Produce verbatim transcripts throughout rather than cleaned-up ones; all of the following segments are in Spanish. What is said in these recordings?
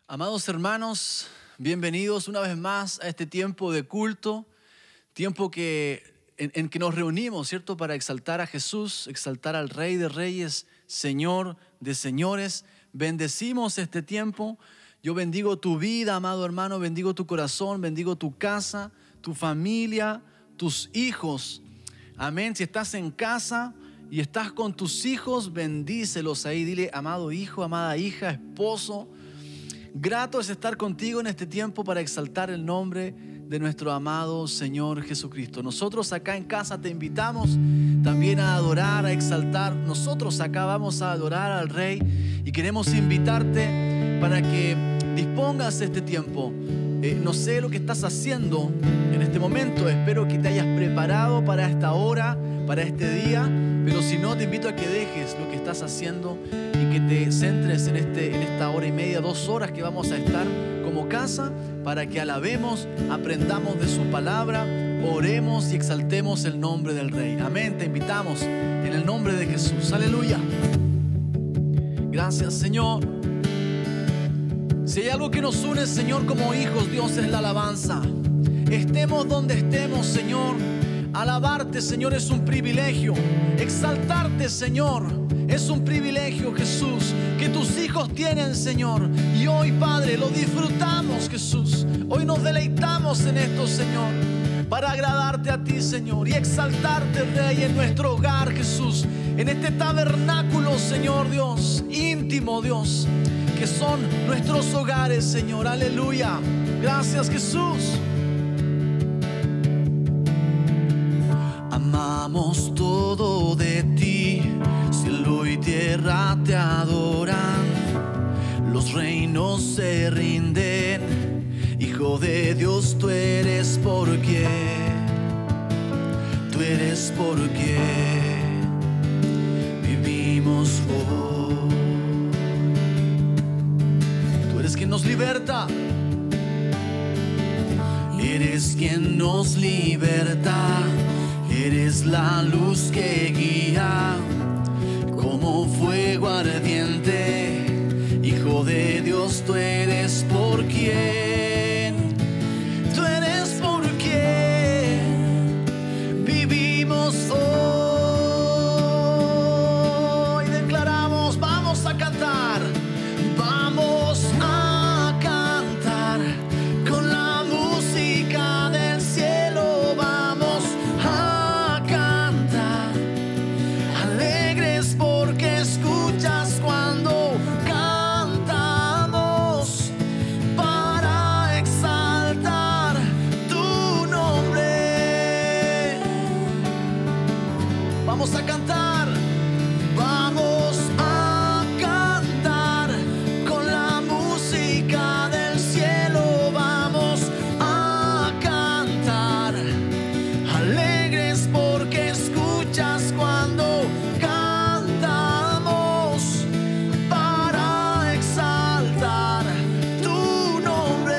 Amados hermanos, bienvenidos una vez más a este tiempo de culto, tiempo que, en, en que nos reunimos, ¿cierto? Para exaltar a Jesús, exaltar al Rey de Reyes, Señor de Señores. Bendecimos este tiempo. Yo bendigo tu vida, amado hermano, bendigo tu corazón, bendigo tu casa, tu familia, tus hijos. Amén. Si estás en casa y estás con tus hijos, bendícelos ahí. Dile, amado hijo, amada hija, esposo. Grato es estar contigo en este tiempo para exaltar el nombre de nuestro amado Señor Jesucristo. Nosotros acá en casa te invitamos también a adorar, a exaltar. Nosotros acá vamos a adorar al Rey y queremos invitarte para que dispongas este tiempo. Eh, no sé lo que estás haciendo en este momento. Espero que te hayas preparado para esta hora, para este día. Pero si no, te invito a que dejes lo que estás haciendo y que te centres en, este, en esta hora y media, dos horas que vamos a estar como casa, para que alabemos, aprendamos de su palabra, oremos y exaltemos el nombre del Rey. Amén. Te invitamos en el nombre de Jesús. Aleluya. Gracias, Señor. Si hay algo que nos une, Señor, como hijos, Dios, es la alabanza. Estemos donde estemos, Señor, alabarte, Señor, es un privilegio. Exaltarte, Señor, es un privilegio, Jesús, que tus hijos tienen, Señor. Y hoy, Padre, lo disfrutamos, Jesús. Hoy nos deleitamos en esto, Señor, para agradarte a ti, Señor, y exaltarte, Rey, en nuestro hogar, Jesús. En este tabernáculo, Señor Dios, íntimo, Dios, que son nuestros hogares, Señor. Aleluya. Gracias, Jesús. Amamos todo de ti, cielo y tierra te adoran, los reinos se rinden, Hijo de Dios, tú eres porque, tú eres porque vivimos hoy. Tú eres quien nos liberta, eres quien nos liberta. Eres la luz que guía como fuego ardiente. Hijo de Dios, tú eres por quien, tú eres por quien vivimos hoy. Declaramos, vamos a cantar, vamos a cantar con la música del cielo. Vamos a cantar, alegres porque escuchas cuando cantamos, para exaltar tu nombre. Vamos a cantar, vamos a cantar con la música del cielo. Vamos a cantar, alegres porque escuchas cuando cantamos, para exaltar tu nombre.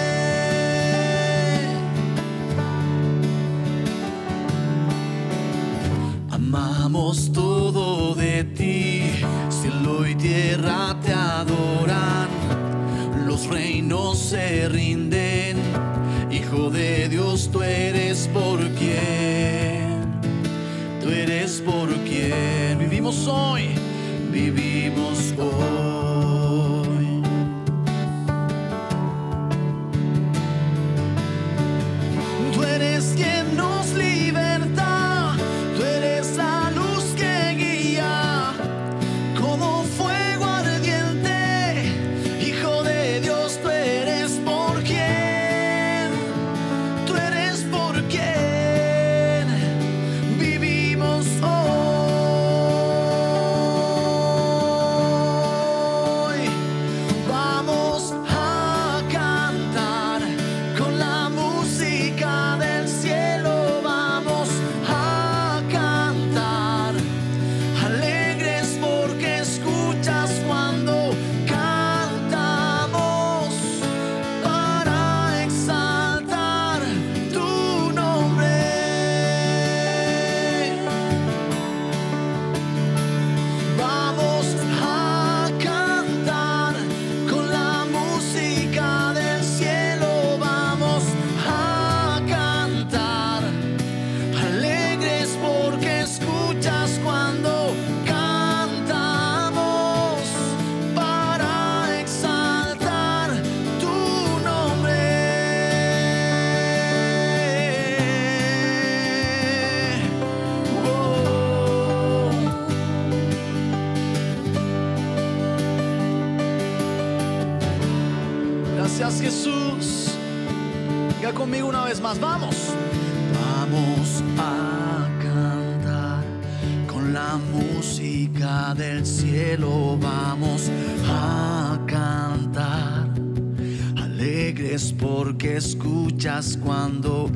Amamos todo de ti, cielo y tierra te adoran, los reinos se rinden. Hijo de Dios, tú eres por quien, tú eres por quien vivimos hoy, vivimos hoy. Tú eres quien nos liberta, tú eres la luz que guía como fuego ardiente. Hijo de Dios, tú eres por quien, tú eres por quien vivimos hoy. Gracias, Jesús. Diga conmigo una vez más, vamos. Vamos a cantar con la música del cielo. Vamos a cantar alegres porque escuchas cuando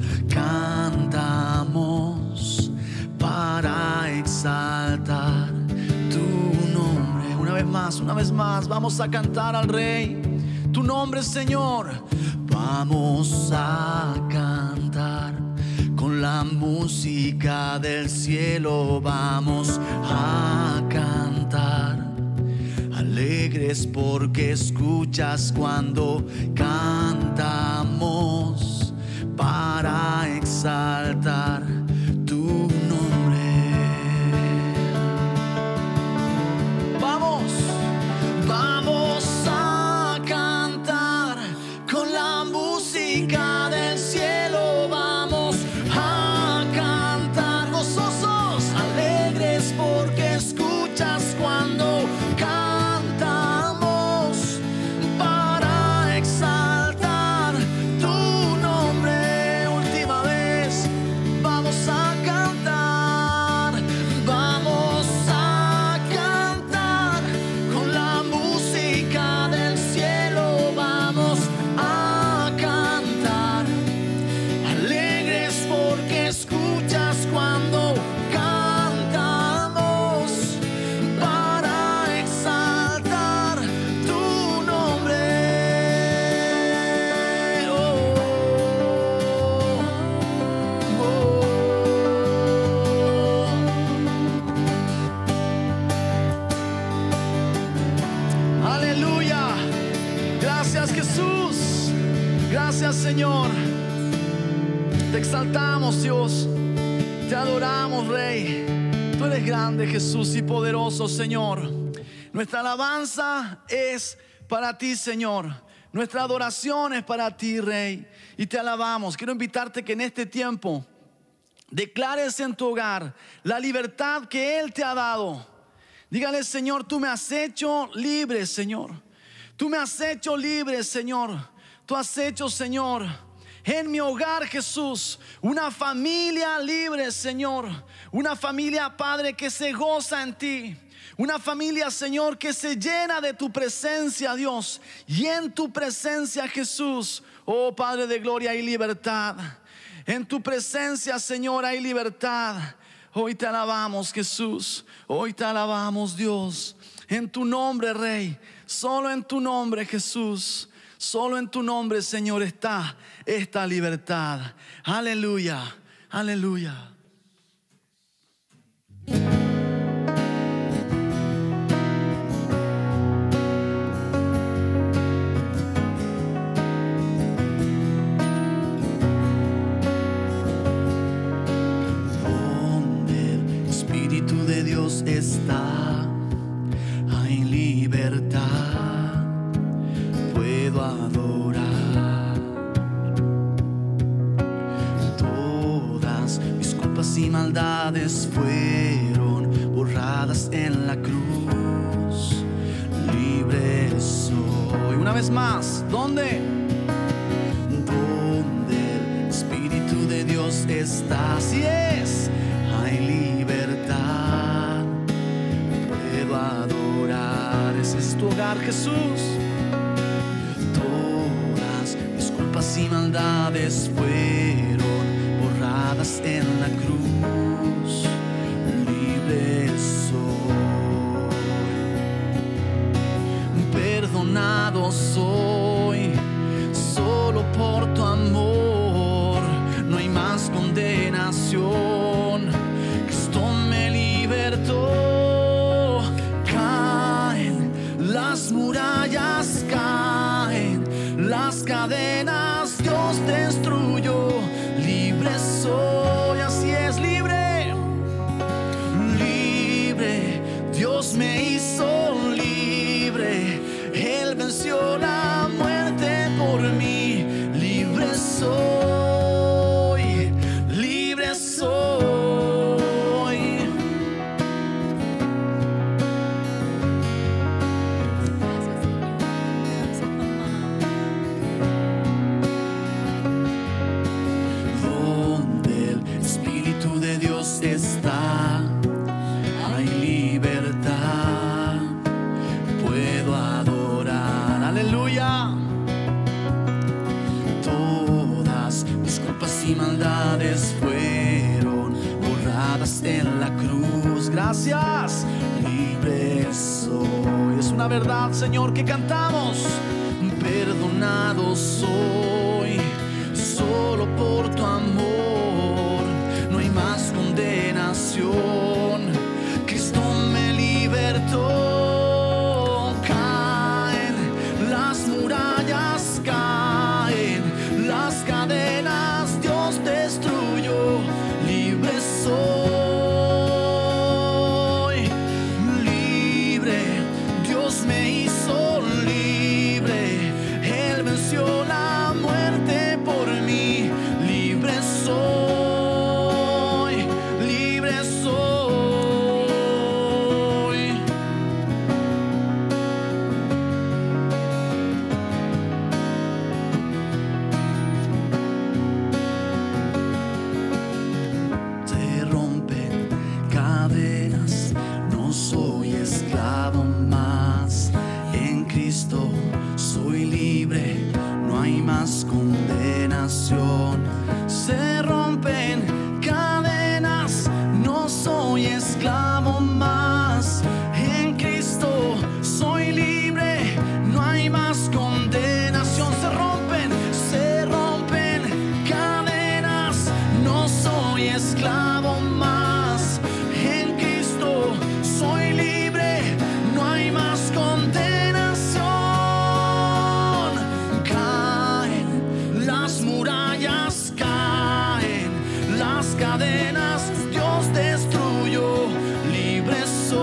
cantamos para exaltar tu nombre. Una vez más, una vez más, vamos a cantar al Rey tu nombre, Señor. Vamos a cantar con la música del cielo. Vamos a cantar alegres porque escuchas cuando cantamos para exaltar tu nombre. Vamos, vamos a cantar con la música del cielo. Vamos a cantar gozosos, alegres porque escuchas cuando cantamos para exaltar tu nombre. Última vez, vamos a cantar, vamos a cantar con la música del cielo. Vamos a cantar alegres porque escuchas cuando cantamos para exaltar tu nombre. Oh, oh, oh. Aleluya. Gracias, Jesús. Gracias, Señor. Te exaltamos, Dios. Te adoramos, Rey. Tú eres grande, Jesús, y poderoso, Señor. Nuestra alabanza es para ti, Señor. Nuestra adoración es para ti, Rey. Y te alabamos. Quiero invitarte que en este tiempo declares en tu hogar la libertad que Él te ha dado. Dígale, Señor, tú me has hecho libre, Señor. Tú me has hecho libre, Señor. Tú has hecho, Señor, en mi hogar, Jesús, una familia libre, Señor. Una familia, Padre, que se goza en ti. Una familia, Señor, que se llena de tu presencia, Dios. Y en tu presencia, Jesús, oh Padre de gloria, hay libertad. En tu presencia, Señor, hay libertad. Hoy te alabamos, Jesús. Hoy te alabamos, Dios. En tu nombre, Rey. Solo en tu nombre, Jesús. Solo en tu nombre, Señor, está esta libertad. Aleluya, aleluya. Donde el Espíritu de Dios está, hay libertad. Puedo adorar. Todas mis culpas y maldades fueron borradas en la cruz. Libre soy. Una vez más, ¿dónde? Donde el Espíritu de Dios está, así es, hay libertad. Puedo adorar. Ese es tu hogar, Jesús. Y maldades fueron borradas en la cruz. Libre soy, perdonado soy, solo por tu amor. No hay más condenación. Cristo me libertó. Caen las murallas, caen las cadenas, Dios destruyó. Libre soy, así es, libre, libre. Dios me hizo libre. Él venció la muerte por mí. Libre soy, libre soy. Gracias. Libre soy. Es una verdad, Señor, que cantamos. Perdonado soy, solo por tu amor. No hay más condenación. Cristo me libertó. Caen las murallas, caen las cadenas. Dios destruyó. Libre soy, libre. Dios me hizo libre. Él venció la muerte por mí. Libre soy, libre soy. Se rompen cadenas, no soy esclavo más. En Cristo soy libre, no hay más condenación. Se rompen cadenas, no soy esclavo más. En Cristo soy libre, no hay más condenación. Se rompen, se rompen cadenas, no soy esclavo más. En Cristo soy libre, no hay más condenación. Caen las murallas, caen las cadenas. Dios destruyó. Libre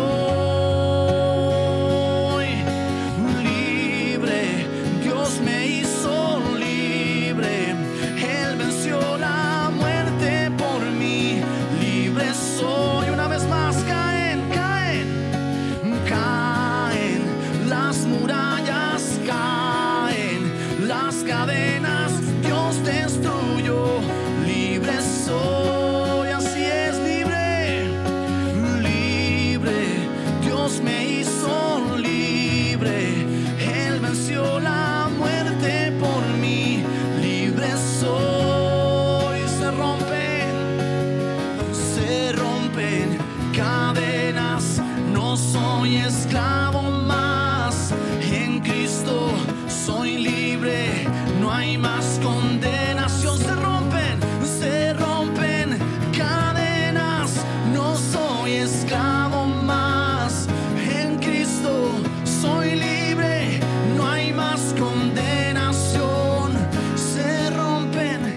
soy, libre. Dios me hizo libre. Él venció la muerte por mí. Libre soy. Una vez más, caen, caen, caen las murallas, caen las cadenas. Dios destruyó. Libre soy. Así es, libre, libre. Dios me hizo libre. Él venció la muerte por mí. Libre soy. Se rompen, se rompen cadenas, no soy esclavo más. En Cristo soy libre, no hay más condenación. Se rompen, se rompen cadenas, no soy esclavo más. En Cristo soy libre, no hay más condenación. Se rompen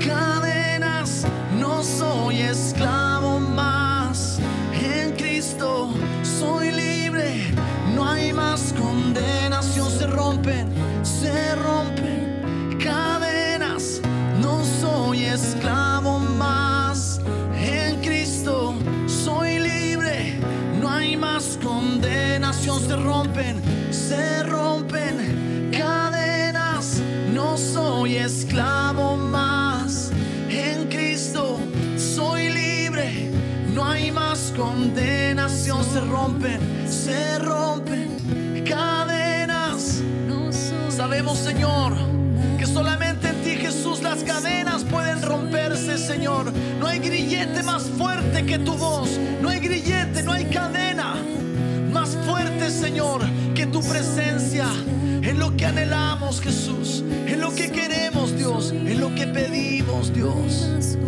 cadenas, no soy esclavo más. En Cristo soy libre, no hay más condenación. Se rompen, se rompen cadenas, no soy esclavo más. En Cristo soy libre, no hay más condenación. Se rompen, se rompen cadenas, no soy esclavo más. En Cristo soy libre, no hay más condenación. Se rompen, se rompen cadenas. Sabemos, Señor, que solamente en ti, Jesús, las cadenas pueden romperse, Señor. No hay grillete más fuerte que tu voz. No hay grillete, no hay cadena más fuerte, Señor, que tu presencia. En lo que anhelamos, Jesús, en lo que queremos, Dios, en lo que pedimos, Dios.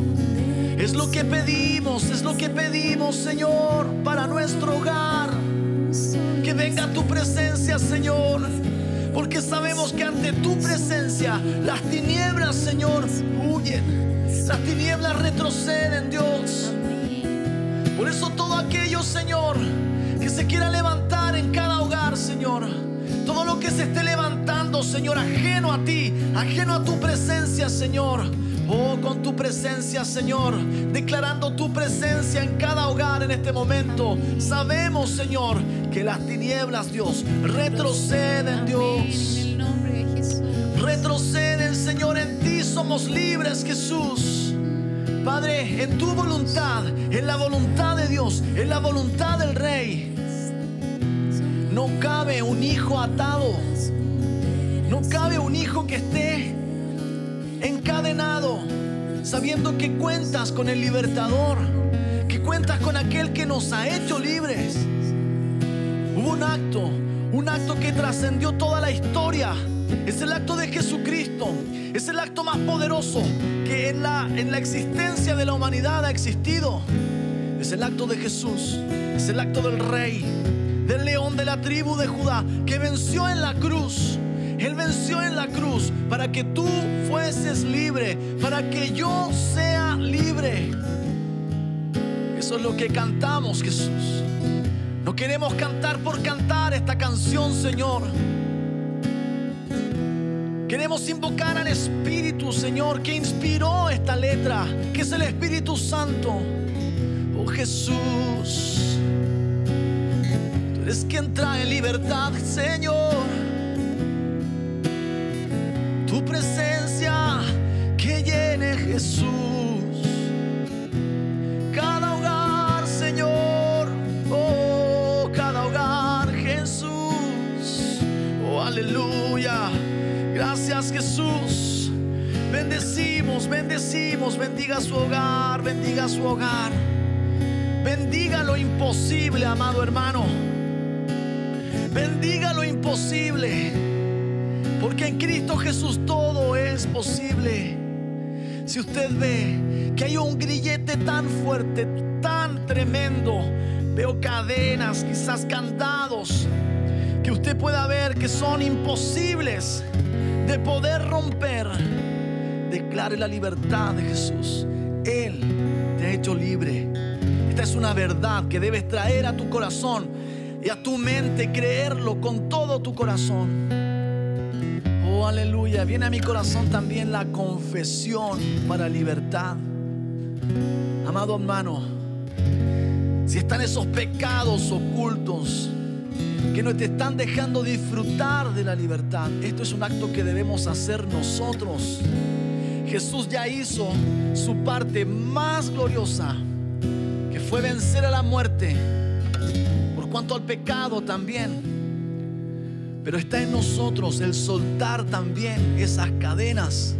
Es lo que pedimos, es lo que pedimos, Señor, para nuestro hogar. Que venga tu presencia, Señor, porque sabemos que ante tu presencia las tinieblas, Señor, huyen. Las tinieblas retroceden, Dios. Por eso todo aquello, Señor, que se quiera levantar en cada hogar, Señor, todo lo que se esté levantando, Señor, ajeno a ti, ajeno a tu presencia, Señor. Oh, con tu presencia, Señor, declarando tu presencia en cada hogar en este momento. Sabemos, Señor, que las tinieblas, Dios, retroceden, Dios. Retroceden, Señor, en ti somos libres, Jesús. Padre, en tu voluntad, en la voluntad de Dios, en la voluntad del Rey, no cabe un hijo atado. No cabe un hijo que esté encadenado, sabiendo que cuentas con el libertador, que cuentas cuentas con aquel que nos ha hecho libres. Hubo un acto, un acto que trascendió toda la historia. Es el acto de Jesucristo. Es el acto más poderoso que en la, en la existencia de la humanidad ha existido. Es el acto de Jesús. Es el acto del Rey, del León de la tribu de Judá, que venció en la cruz. Él venció en la cruz para que tú fueses libre, para que yo sea libre. Eso es lo que cantamos, Jesús. No queremos cantar por cantar esta canción, Señor. Queremos invocar al Espíritu, Señor, que inspiró esta letra, que es el Espíritu Santo. Oh Jesús, tú eres quien trae libertad, Señor. Tu presencia que llene, Jesús, cada hogar, Señor. Oh, cada hogar, Jesús. Oh, aleluya. Gracias, Jesús. Bendecimos, bendecimos. Bendiga su hogar, bendiga su hogar. Bendiga lo imposible, amado hermano. Bendiga lo imposible, porque en Cristo Jesús todo es posible. Si usted ve que hay un grillete tan fuerte, tan tremendo, veo cadenas, quizás candados, que usted pueda ver que son imposibles de poder romper, declare la libertad de Jesús. Él te ha hecho libre. Esta es una verdad que debes traer a tu corazón y a tu mente, creerlo con todo tu corazón. Oh, aleluya. Viene a mi corazón también la confesión para libertad. Amado hermano, si están esos pecados ocultos que no te están dejando disfrutar de la libertad, esto es un acto que debemos hacer nosotros. Jesús ya hizo su parte más gloriosa, que fue vencer a la muerte, por cuanto al pecado también. Pero está en nosotros el soltar también esas cadenas.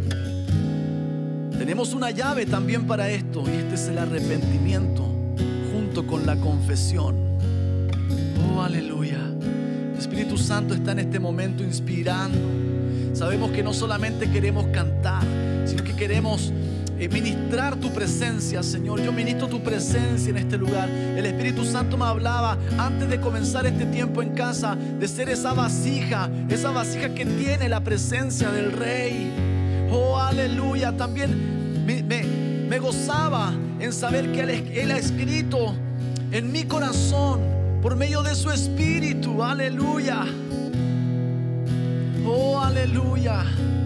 Tenemos una llave también para esto, y este es el arrepentimiento junto con la confesión. Oh, aleluya. El Espíritu Santo está en este momento inspirando. Sabemos que no solamente queremos cantar, sino que queremos eh, ministrar tu presencia, Señor. Yo ministro tu presencia en este lugar. El Espíritu Santo me hablaba antes de comenzar este tiempo en casa de ser esa vasija, esa vasija que tiene la presencia del Rey. Oh, aleluya. También me, me, me gozaba en saber que él, él ha escrito en mi corazón por medio de su Espíritu. Aleluya. Oh, aleluya.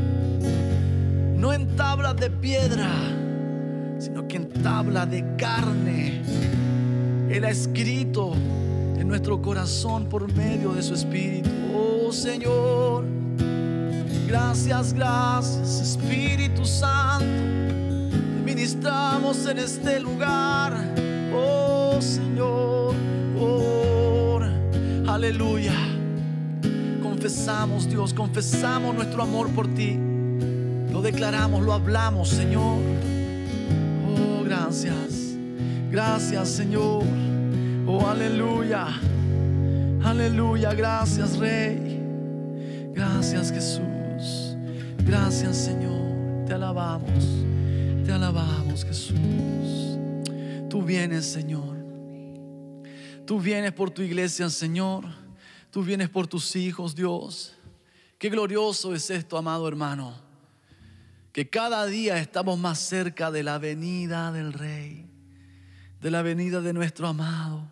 No en tablas de piedra, sino que en tabla de carne. Él ha escrito en nuestro corazón por medio de su Espíritu. Oh, Señor, gracias, gracias, Espíritu Santo. Te ministramos en este lugar. Oh, Señor, oh, aleluya. Confesamos, Dios, confesamos nuestro amor por ti. Lo declaramos, lo hablamos, Señor. Oh, gracias. Gracias, Señor. Oh, aleluya. Aleluya. Gracias, Rey. Gracias, Jesús. Gracias, Señor. Te alabamos. Te alabamos, Jesús. Tú vienes, Señor. Tú vienes por tu iglesia, Señor. Tú vienes por tus hijos, Dios. Qué glorioso es esto, amado hermano, que cada día estamos más cerca de la venida del Rey, de la venida de nuestro amado.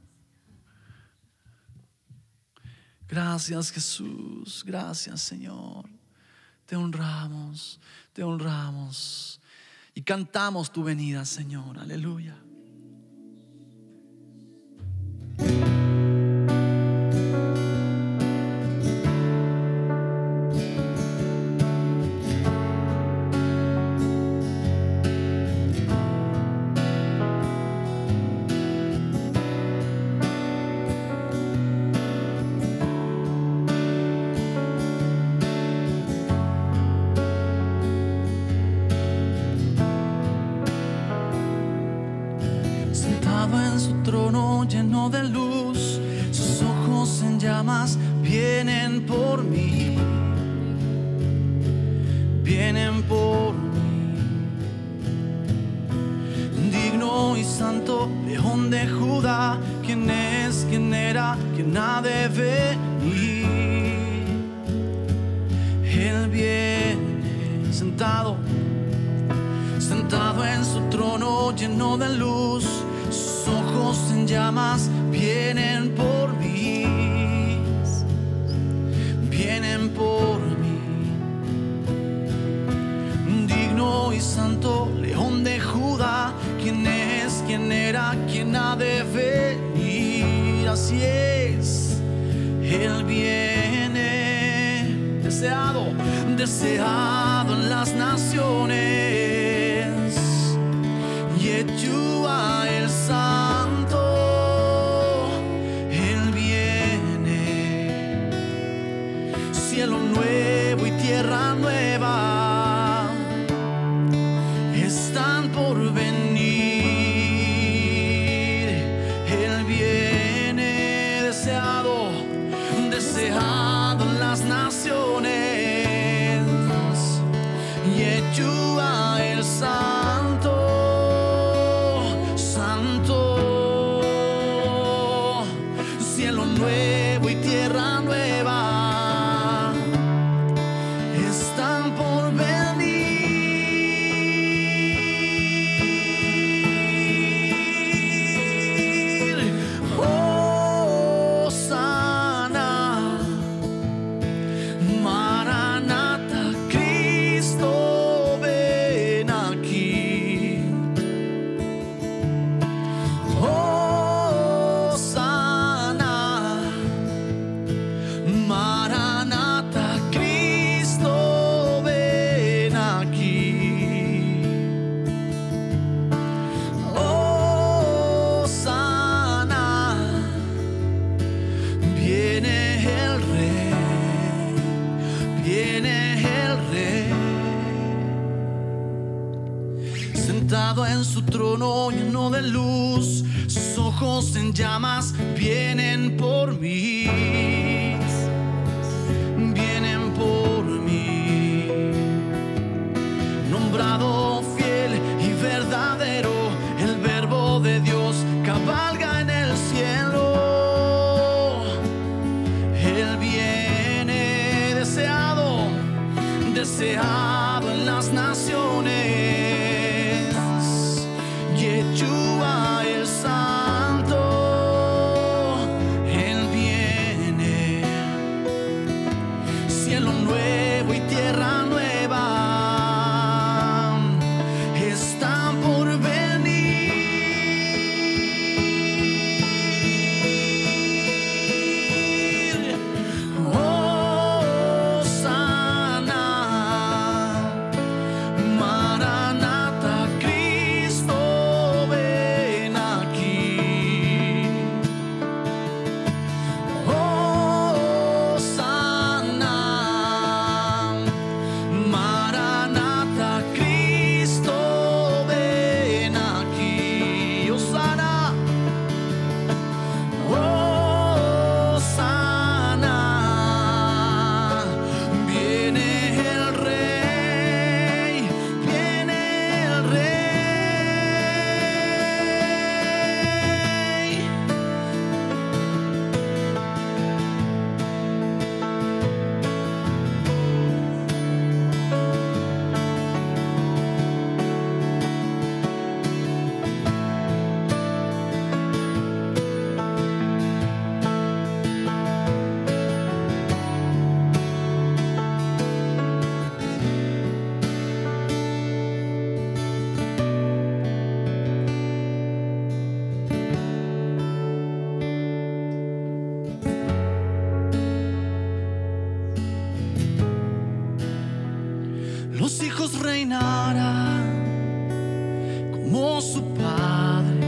Gracias, Jesús. Gracias, Señor. Te honramos, te honramos y cantamos tu venida, Señor. Aleluya. llamas vienen por mí, vienen por mí. Digno y santo, León de Judá, ¿quién es, quién era, quién ha de venir? Él viene sentado, sentado en su trono lleno de luz. Sus ojos en llamas vienen por mí, vienen por mí. Digno y santo, León de Judá, ¿quién es, quién era, quién ha de venir? Así es, Él viene, deseado, deseado en las naciones. Yeshua el Santo, Él viene. Cielo nuevo y tierra nueva están por venir. Él viene, deseado, deseado en las naciones. Yeshua el Santo, Santo. Cielo nuevo y tierra nueva están por venir. Hosanna, Maranata, Cristo ven aquí. Hosanna, Maranata, Cristo ven aquí. Hosanna, viene el Rey, viene el Rey. Sentado en su trono lleno de luz, sus ojos en llamas vienen por mí, vienen por mí. Nombrado fiel y verdadero, el verbo de Dios cabalga en el cielo. Él viene, deseado, deseado en las naciones. Yeshua el Santo, Él viene. Cielo nuevo y tierra nueva están por venir. Hosanna, Maranata, Cristo ven aquí. Hosanna, Maranata, Cristo ven aquí. Hosanna, Hosanna, viene el Rey, viene el Rey. Los hijos reinarán como su padre,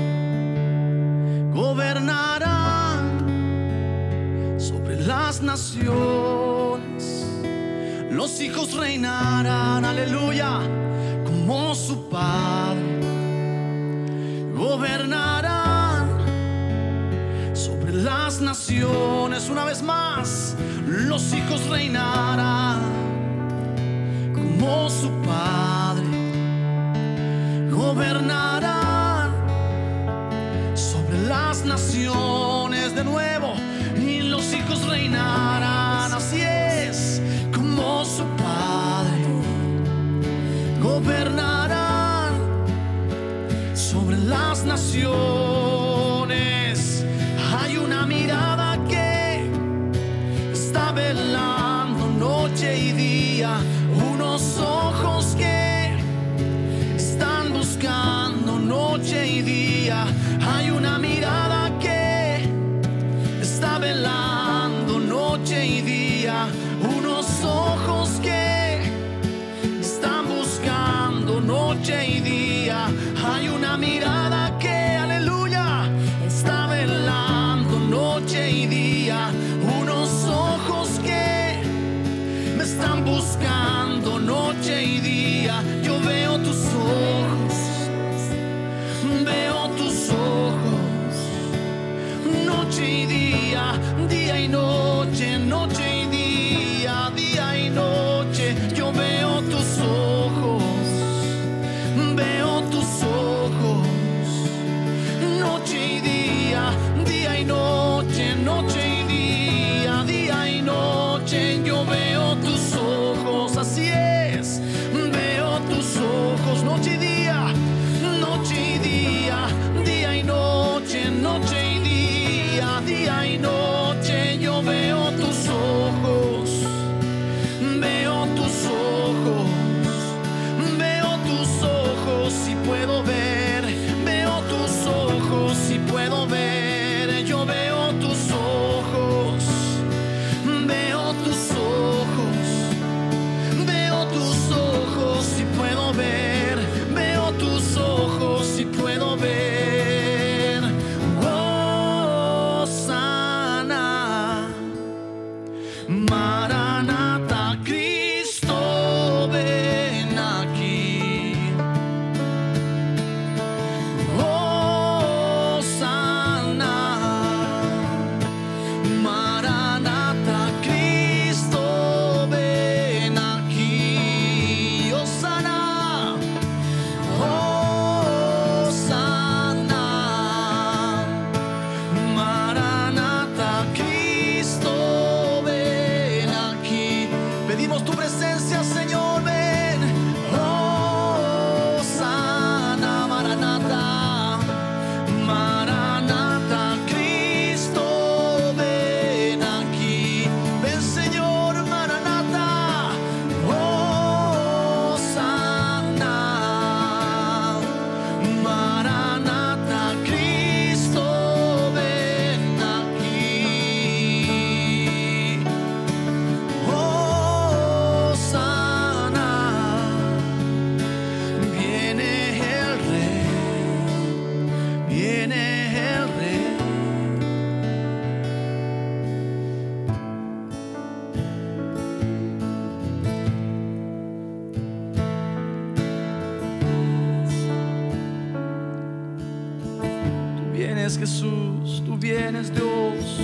gobernarán sobre las naciones. Los hijos reinarán, aleluya, como su padre, gobernarán sobre sobre las naciones. Una vez más, los hijos reinarán como su padre, gobernarán sobre las naciones de nuevo, y los hijos reinarán, así es, como su padre, gobernarán sobre las naciones. Hay una mirada que está velando noche y día, unos ojos que están buscando noche y día. Hay una mirada que está velando noche y día, unos ojos que están buscando noche y día. Hay una mirada que, aleluya, está velando noche y día, unos ojos que me están buscando noche y día. Yo veo tus ojos, veo tus ojos, noche y día, día y noche, noche y día, día y noche. Yo veo tus ojos, veo tus ojos, noche y día, día y noche, noche y día, día y noche. Yo veo tus ojos, así es, veo tus ojos, noche y día, noche y día, día y noche, noche y día, día y noche. Yo veo tus ojos, veo tus ojos, veo tus ojos y puedo ver, veo tus ojos y puedo ver. Yo veo tus ojos, veo tus ojos, veo tus ojos y puedo ver, veo tus ojos y puedo ver. Oh, sana, Maranata, Cristo, ven aquí. Oh, sana, Maranata, Cristo, ven aquí. Oh, sana, oh, sana, Maranata, Cristo, ven aquí. Pedimos tu presencia, Señor, ven. Oh, sana, Maranata, Maranata, Cristo, ven aquí. Ven, Señor, Maranata. Oh, sana, Maranata, Cristo, ven aquí. Oh, sana, viene el Rey, viene el Rey. Tú vienes, Jesús, tú vienes, Dios,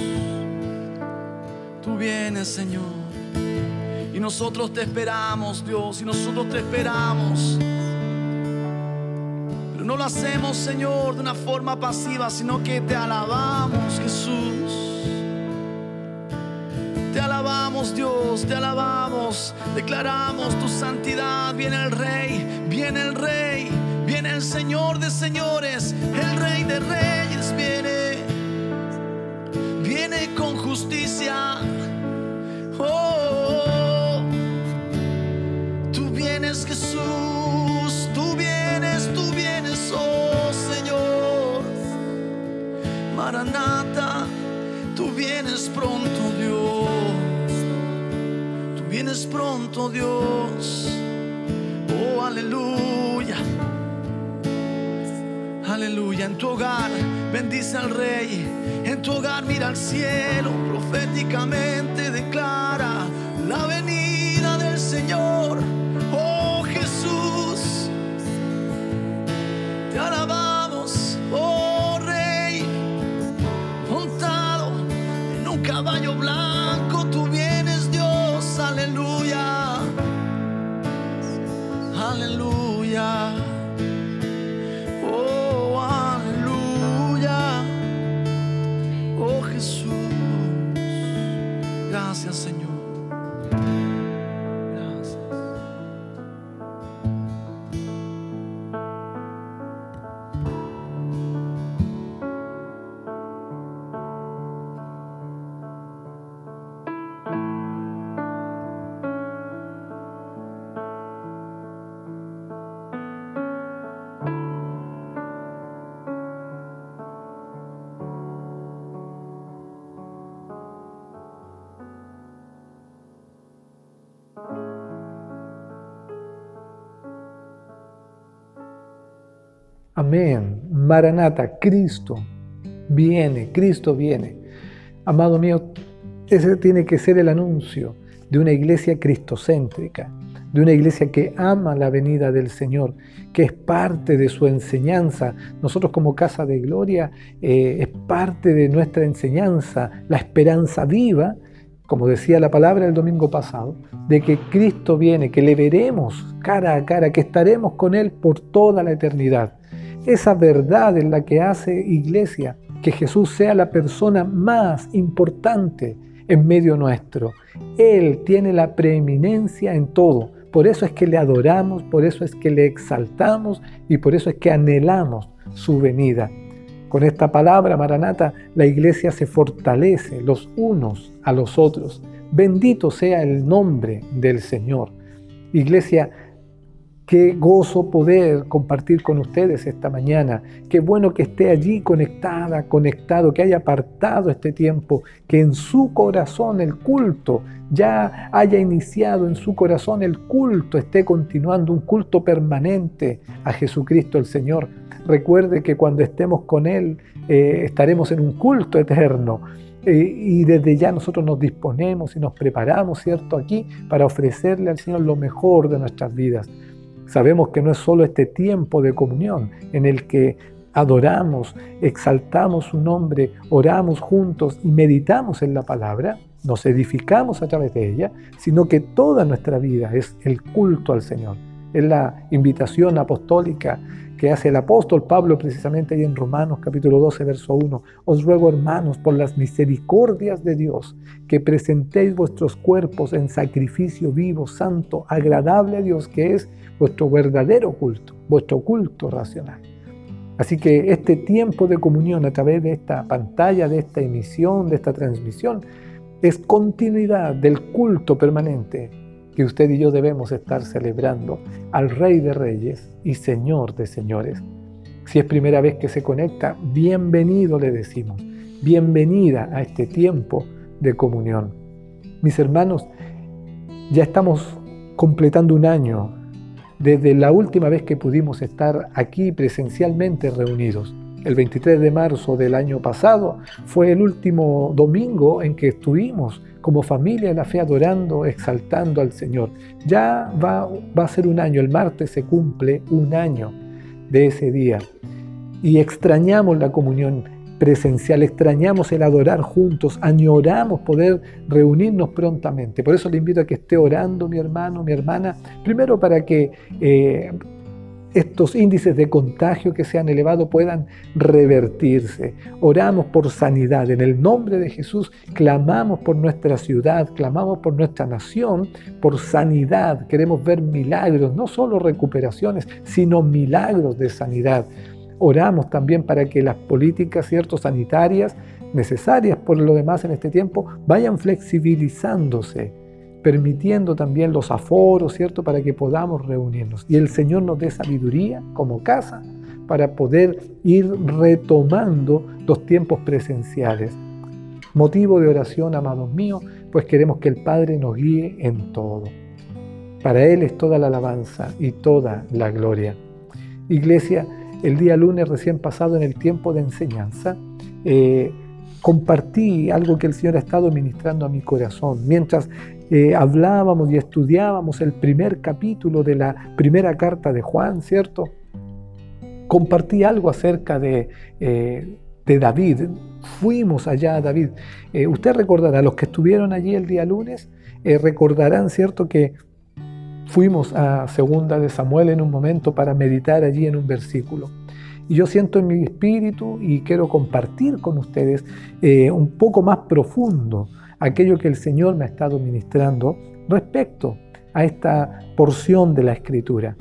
tú vienes, Señor, y nosotros te esperamos, Dios, y nosotros te esperamos. Pero no lo hacemos, Señor, de una forma pasiva, sino que te alabamos, Jesús. Te alabamos, Dios, te alabamos, declaramos tu santidad. Viene el Rey, viene el Rey, viene el Señor de señores, el Rey de reyes, viene, viene con justicia. Oh, tú vienes, Jesús, tú vienes, tú vienes, oh Señor. Maranata, tú vienes pronto, Dios. Tú vienes pronto, Dios. Oh, aleluya. Aleluya. En tu hogar bendice al Rey. En tu hogar mira al cielo. Proféticamente declara la venida del Señor. Oh, Jesús, te alabamos, oh Rey. Montado caballo blanco, tú vienes, Dios, aleluya, aleluya, oh, aleluya, oh Jesús, gracias Señor. Amén. Maranata, Cristo viene, Cristo viene. Amado mío, ese tiene que ser el anuncio de una iglesia cristocéntrica, de una iglesia que ama la venida del Señor, que es parte de su enseñanza. Nosotros como Casa de Gloria eh, es parte de nuestra enseñanza, la esperanza viva, como decía la palabra el domingo pasado, de que Cristo viene, que le veremos cara a cara, que estaremos con Él por toda la eternidad. Esa verdad es la que hace iglesia, que Jesús sea la persona más importante en medio nuestro. Él tiene la preeminencia en todo. Por eso es que le adoramos, por eso es que le exaltamos y por eso es que anhelamos su venida. Con esta palabra, Maranata, la iglesia se fortalece los unos a los otros. Bendito sea el nombre del Señor. Iglesia, qué gozo poder compartir con ustedes esta mañana. Qué bueno que esté allí conectada, conectado, que haya apartado este tiempo, que en su corazón el culto ya haya iniciado, en su corazón el culto esté continuando, un culto permanente a Jesucristo el Señor. Recuerde que cuando estemos con Él eh, estaremos en un culto eterno. Eh, y desde ya nosotros nos disponemos y nos preparamos, ¿cierto?, aquí para ofrecerle al Señor lo mejor de nuestras vidas. Sabemos que no es solo este tiempo de comunión en el que adoramos, exaltamos su nombre, oramos juntos y meditamos en la palabra, nos edificamos a través de ella, sino que toda nuestra vida es el culto al Señor. Es la invitación apostólica que hace el apóstol Pablo precisamente ahí en Romanos capítulo doce, verso uno. Os ruego, hermanos, por las misericordias de Dios, que presentéis vuestros cuerpos en sacrificio vivo, santo, agradable a Dios, que es vuestro verdadero culto, vuestro culto racional. Así que este tiempo de comunión a través de esta pantalla, de esta emisión, de esta transmisión, es continuidad del culto permanente que usted y yo debemos estar celebrando al Rey de Reyes y Señor de Señores. Si es primera vez que se conecta, bienvenido le decimos, bienvenida a este tiempo de comunión. Mis hermanos, ya estamos completando un año desde la última vez que pudimos estar aquí presencialmente reunidos. El veintitrés de marzo del año pasado fue el último domingo en que estuvimos como familia de la fe adorando, exaltando al Señor. Ya va, va a ser un año, el martes se cumple un año de ese día. Y extrañamos la comunión presencial, extrañamos el adorar juntos, añoramos poder reunirnos prontamente. Por eso le invito a que esté orando, mi hermano, mi hermana, primero para que eh, estos índices de contagio que se han elevado puedan revertirse. Oramos por sanidad. En el nombre de Jesús clamamos por nuestra ciudad, clamamos por nuestra nación, por sanidad. Queremos ver milagros, no solo recuperaciones, sino milagros de sanidad. Oramos también para que las políticas, ¿cierto?, sanitarias necesarias por lo demás en este tiempo vayan flexibilizándose, permitiendo también los aforos, ¿cierto?, para que podamos reunirnos. Y el Señor nos dé sabiduría como casa para poder ir retomando los tiempos presenciales. Motivo de oración, amados míos, pues queremos que el Padre nos guíe en todo. Para Él es toda la alabanza y toda la gloria. Iglesia, el día lunes recién pasado en el tiempo de enseñanza, eh, compartí algo que el Señor ha estado ministrando a mi corazón. Mientras eh, hablábamos y estudiábamos el primer capítulo de la primera carta de Juan, ¿cierto? Compartí algo acerca de eh, de David. Fuimos allá a David. Eh, usted recordará, los que estuvieron allí el día lunes, eh, recordarán, ¿cierto?, que fuimos a Segunda de Samuel en un momento para meditar allí en un versículo. Y yo siento en mi espíritu y quiero compartir con ustedes eh, un poco más profundo aquello que el Señor me ha estado ministrando respecto a esta porción de la Escritura.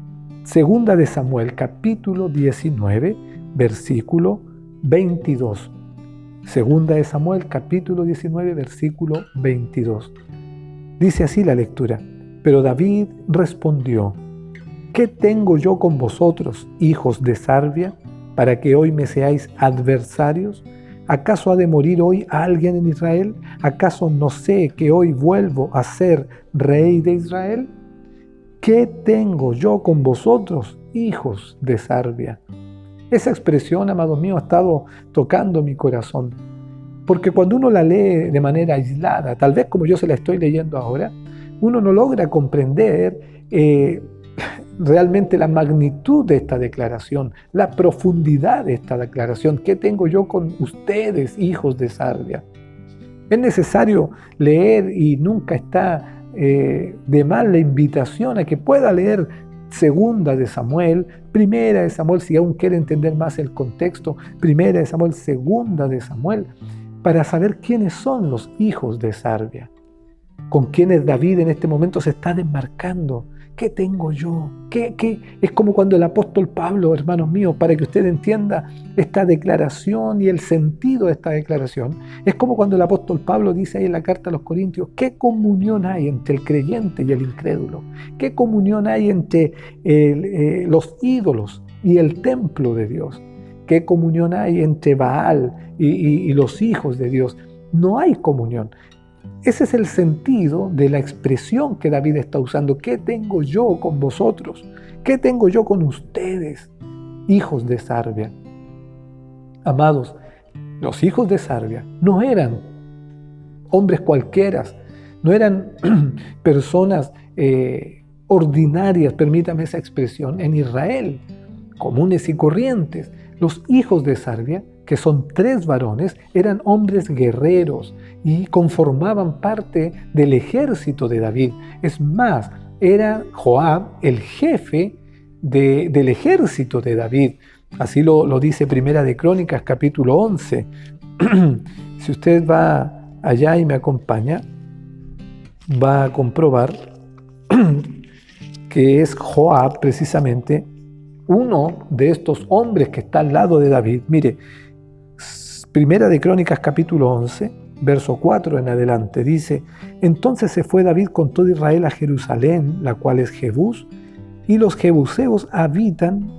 Segunda de Samuel, capítulo diecinueve, versículo veintidós. Segunda de Samuel, capítulo diecinueve, versículo veintidós. Dice así la lectura: pero David respondió: ¿qué tengo yo con vosotros, hijos de Sarbia, para que hoy me seáis adversarios? ¿Acaso ha de morir hoy alguien en Israel? ¿Acaso no sé que hoy vuelvo a ser rey de Israel? ¿Qué tengo yo con vosotros, hijos de Sarbia? Esa expresión, amados míos, ha estado tocando mi corazón, porque cuando uno la lee de manera aislada, tal vez como yo se la estoy leyendo ahora, uno no logra comprender eh, realmente la magnitud de esta declaración, la profundidad de esta declaración. ¿Qué tengo yo con ustedes, hijos de Sarbia? Es necesario leer, y nunca está eh, de más la invitación a que pueda leer Segunda de Samuel, Primera de Samuel, si aún quiere entender más el contexto, Primera de Samuel, Segunda de Samuel, para saber quiénes son los hijos de Sarbia, con quienes David en este momento se está desmarcando. ¿Qué tengo yo? ¿Qué, qué? Es como cuando el apóstol Pablo, hermanos míos, para que usted entienda esta declaración y el sentido de esta declaración, es como cuando el apóstol Pablo dice ahí en la carta a los Corintios: ¿qué comunión hay entre el creyente y el incrédulo? ¿Qué comunión hay entre el, eh, los ídolos y el templo de Dios? ¿Qué comunión hay entre Baal y, y, y los hijos de Dios? No hay comunión. Ese es el sentido de la expresión que David está usando. ¿Qué tengo yo con vosotros? ¿Qué tengo yo con ustedes, hijos de Sarbia? Amados, los hijos de Sarbia no eran hombres cualquiera, no eran personas eh, ordinarias, permítame esa expresión, en Israel, comunes y corrientes. Los hijos de Sarbia, que son tres varones, eran hombres guerreros y conformaban parte del ejército de David. Es más, era Joab el jefe de, del ejército de David. Así lo, lo dice Primera de Crónicas, capítulo once. Si usted va allá y me acompaña, va a comprobar que es Joab precisamente uno de estos hombres que está al lado de David. Mire, Primera de Crónicas capítulo once, verso cuatro en adelante, dice: entonces se fue David con todo Israel a Jerusalén, la cual es Jebús, y los jebuseos habitan,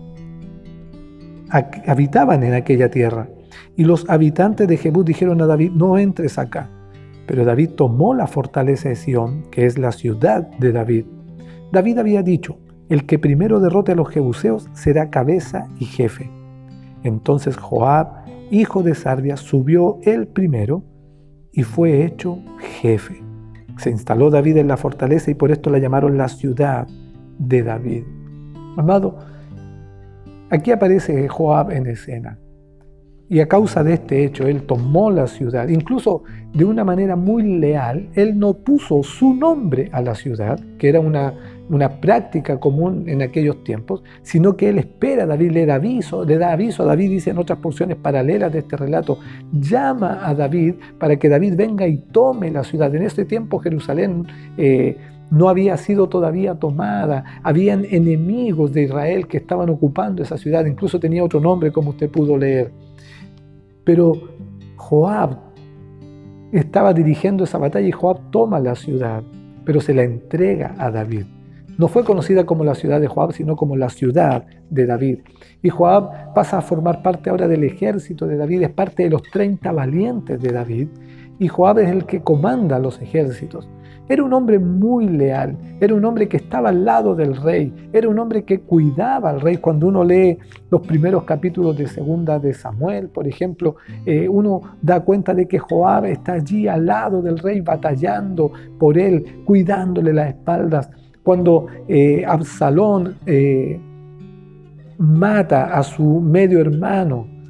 habitaban en aquella tierra. Y los habitantes de Jebús dijeron a David: no entres acá. Pero David tomó la fortaleza de Sión, que es la ciudad de David. David había dicho: el que primero derrote a los jebuseos será cabeza y jefe. Entonces Joab, hijo de Sarbia, subió él primero y fue hecho jefe. Se instaló David en la fortaleza y por esto la llamaron la ciudad de David. Amado, aquí aparece Joab en escena. Y a causa de este hecho, él tomó la ciudad. Incluso de una manera muy leal, él no puso su nombre a la ciudad, que era una, una práctica común en aquellos tiempos, sino que él espera, David le da aviso, le da aviso a David, dice en otras porciones paralelas de este relato, llama a David para que David venga y tome la ciudad. En este tiempo Jerusalén eh, no había sido todavía tomada, habían enemigos de Israel que estaban ocupando esa ciudad, incluso tenía otro nombre como usted pudo leer. Pero Joab estaba dirigiendo esa batalla y Joab toma la ciudad, pero se la entrega a David. No fue conocida como la ciudad de Joab, sino como la ciudad de David. Y Joab pasa a formar parte ahora del ejército de David, es parte de los treinta valientes de David, y Joab es el que comanda los ejércitos. Era un hombre muy leal, era un hombre que estaba al lado del rey, era un hombre que cuidaba al rey. Cuando uno lee los primeros capítulos de Segunda de Samuel, por ejemplo, eh, uno da cuenta de que Joab está allí al lado del rey, batallando por él, cuidándole las espaldas. Cuando eh, Absalón eh, mata a su medio hermano,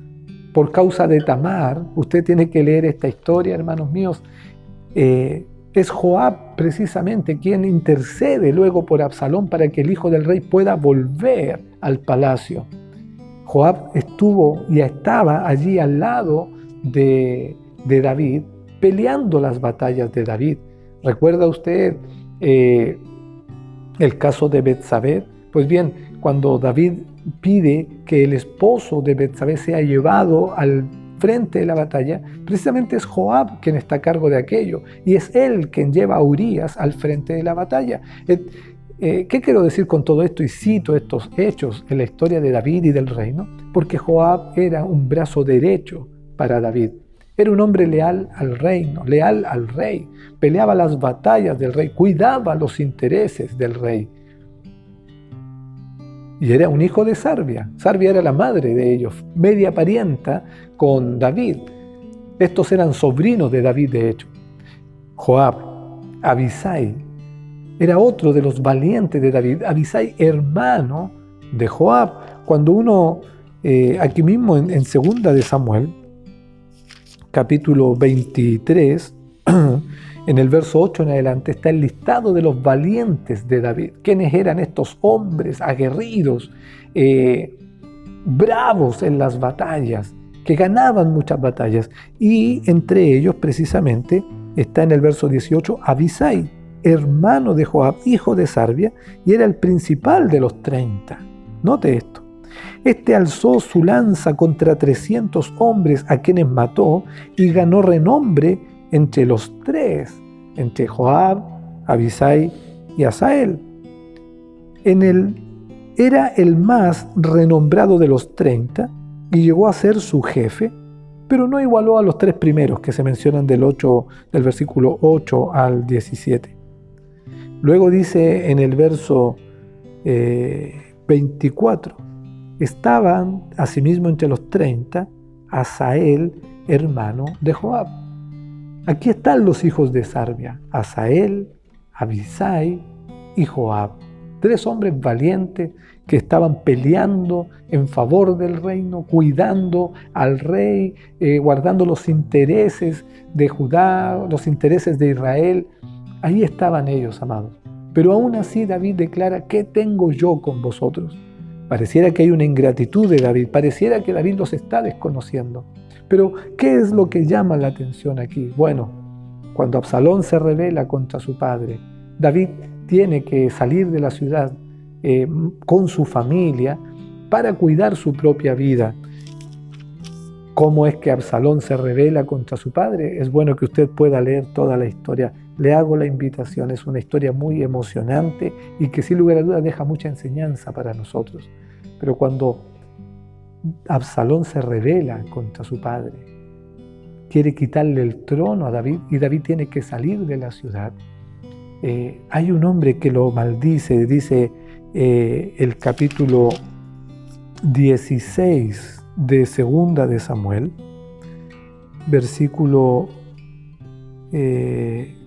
por causa de Tamar. Usted tiene que leer esta historia, hermanos míos. Eh, es Joab precisamente quien intercede luego por Absalón para que el hijo del rey pueda volver al palacio. Joab estuvo y estaba allí al lado de, de David, peleando las batallas de David. ¿Recuerda usted eh, el caso de Betsabé? Pues bien, cuando David pide que el esposo de Betsabé sea llevado al frente de la batalla, precisamente es Joab quien está a cargo de aquello, y es él quien lleva a Urías al frente de la batalla. Eh, eh, ¿Qué quiero decir con todo esto? Y cito estos hechos en la historia de David y del reino, porque Joab era un brazo derecho para David. Era un hombre leal al reino, leal al rey, peleaba las batallas del rey, cuidaba los intereses del rey. Y era un hijo de Sarbia. Sarbia era la madre de ellos, media parienta con David. Estos eran sobrinos de David, de hecho. Joab, Abisai, era otro de los valientes de David. Abisai, hermano de Joab. Cuando uno, eh, aquí mismo en, en Segunda de Samuel, capítulo veintitrés, en el verso ocho en adelante, está el listado de los valientes de David. ¿Quiénes eran estos hombres aguerridos, eh, bravos en las batallas, que ganaban muchas batallas? Y entre ellos, precisamente, está en el verso dieciocho, Abisai, hermano de Joab, hijo de Sarbia, y era el principal de los treinta. Note esto. Este alzó su lanza contra trescientos hombres a quienes mató y ganó renombre entre los tres, entre Joab, Abisai y Asael. En el, era el más renombrado de los treinta y llegó a ser su jefe, pero no igualó a los tres primeros que se mencionan del, ocho, del versículo ocho al diecisiete. Luego dice en el verso eh, veinticuatro, estaban asimismo entre los treinta Asael, hermano de Joab. Aquí están los hijos de Sarbia, Asael, Abisai y Joab. Tres hombres valientes que estaban peleando en favor del reino, cuidando al rey, eh, guardando los intereses de Judá, los intereses de Israel. Ahí estaban ellos, amados. Pero aún así David declara, ¿qué tengo yo con vosotros? Pareciera que hay una ingratitud de David, pareciera que David los está desconociendo. Pero, ¿qué es lo que llama la atención aquí? Bueno, cuando Absalón se rebela contra su padre, David tiene que salir de la ciudad eh, con su familia para cuidar su propia vida. ¿Cómo es que Absalón se rebela contra su padre? Es bueno que usted pueda leer toda la historia. Le hago la invitación, es una historia muy emocionante y que sin lugar a dudas deja mucha enseñanza para nosotros. Pero cuando Absalón se rebela contra su padre, quiere quitarle el trono a David y David tiene que salir de la ciudad. Eh, hay un hombre que lo maldice, dice eh, el capítulo dieciséis de Segunda de Samuel, versículo eh,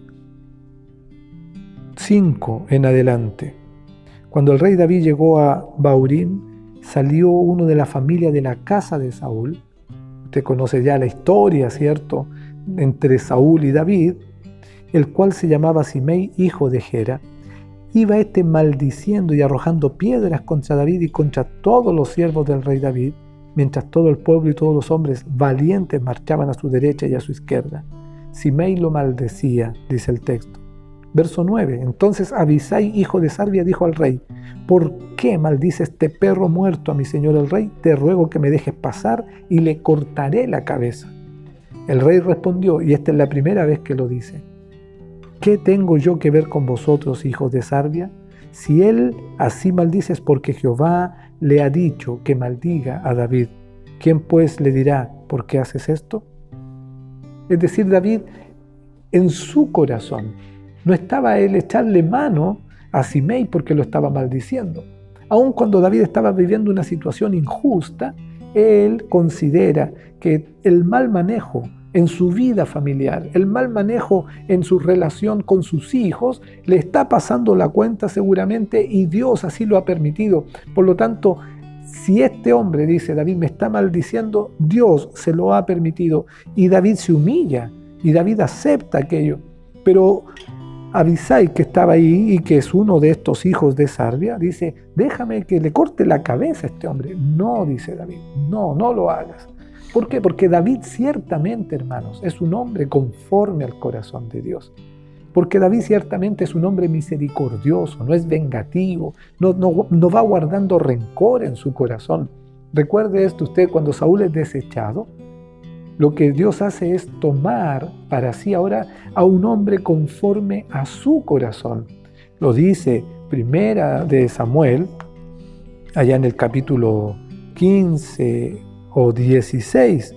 cinco en adelante. Cuando el rey David llegó a Baurín, salió uno de la familia de la casa de Saúl. Usted conoce ya la historia, ¿cierto?, entre Saúl y David, el cual se llamaba Simei, hijo de Gera. Iba este maldiciendo y arrojando piedras contra David y contra todos los siervos del rey David, mientras todo el pueblo y todos los hombres valientes marchaban a su derecha y a su izquierda. Simei lo maldecía, dice el texto. Verso nueve. Entonces Abisai, hijo de Sarbia, dijo al rey, ¿por qué maldice este perro muerto a mi señor el rey? Te ruego que me dejes pasar y le cortaré la cabeza. El rey respondió, y esta es la primera vez que lo dice, ¿qué tengo yo que ver con vosotros, hijos de Sarbia? Si él así maldice es porque Jehová le ha dicho que maldiga a David. ¿Quién pues le dirá, por qué haces esto? Es decir, David, en su corazón, no estaba él echarle mano a Simei porque lo estaba maldiciendo. Aun cuando David estaba viviendo una situación injusta, él considera que el mal manejo en su vida familiar, el mal manejo en su relación con sus hijos, le está pasando la cuenta seguramente y Dios así lo ha permitido. Por lo tanto, si este hombre, dice David, me está maldiciendo, Dios se lo ha permitido. Y David se humilla y David acepta aquello. Pero Abisai, que estaba ahí y que es uno de estos hijos de Sarbia, dice, déjame que le corte la cabeza a este hombre. No, dice David, no, no lo hagas. ¿Por qué? Porque David ciertamente, hermanos, es un hombre conforme al corazón de Dios. Porque David ciertamente es un hombre misericordioso, no es vengativo, no, no, no va guardando rencor en su corazón. Recuerde esto usted, cuando Saúl es desechado, lo que Dios hace es tomar para sí ahora a un hombre conforme a su corazón. Lo dice Primera de Samuel, allá en el capítulo quince o dieciséis.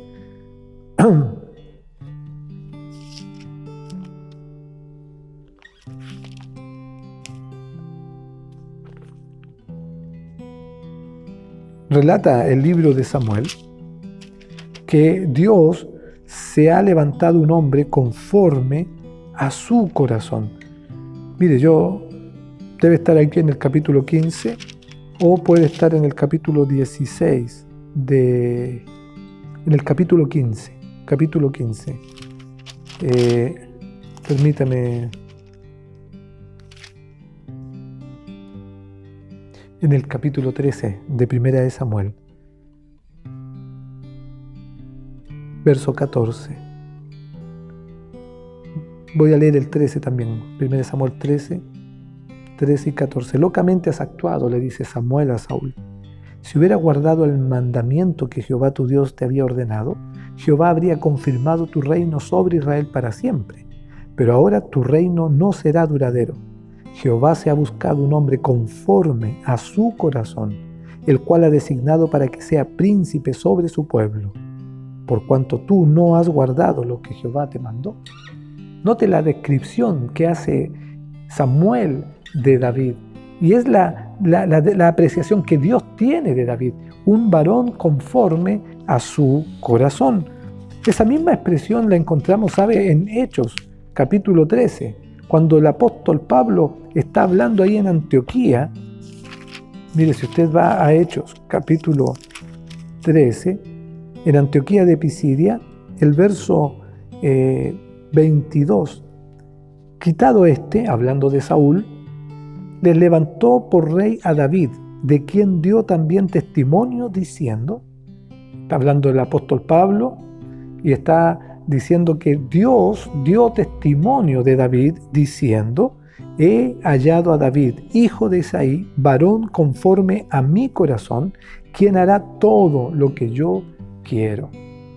Relata el libro de Samuel que Dios se ha levantado un hombre conforme a su corazón. Mire, yo debe estar aquí en el capítulo quince o puede estar en el capítulo dieciséis de en el capítulo quince, capítulo quince. Eh, permítame. En el capítulo trece de Primera de Samuel, verso catorce. Voy a leer el trece también, Primera de Samuel trece, trece y catorce. Locamente has actuado, le dice Samuel a Saúl. Si hubiera guardado el mandamiento que Jehová tu Dios te había ordenado, Jehová habría confirmado tu reino sobre Israel para siempre. Pero ahora tu reino no será duradero. Jehová se ha buscado un hombre conforme a su corazón, el cual ha designado para que sea príncipe sobre su pueblo, por cuanto tú no has guardado lo que Jehová te mandó. Note la descripción que hace Samuel de David, y es la, la, la, la apreciación que Dios tiene de David, un varón conforme a su corazón. Esa misma expresión la encontramos, ¿sabe?, en Hechos, capítulo trece, cuando el apóstol Pablo está hablando ahí en Antioquía. Mire, si usted va a Hechos, capítulo trece, en Antioquía de Pisidia, el verso eh, veintidós, quitado este, hablando de Saúl, les levantó por rey a David, de quien dio también testimonio diciendo, está hablando el apóstol Pablo, y está diciendo que Dios dio testimonio de David diciendo, he hallado a David, hijo de Isaí, varón conforme a mi corazón, quien hará todo lo que yo quiero.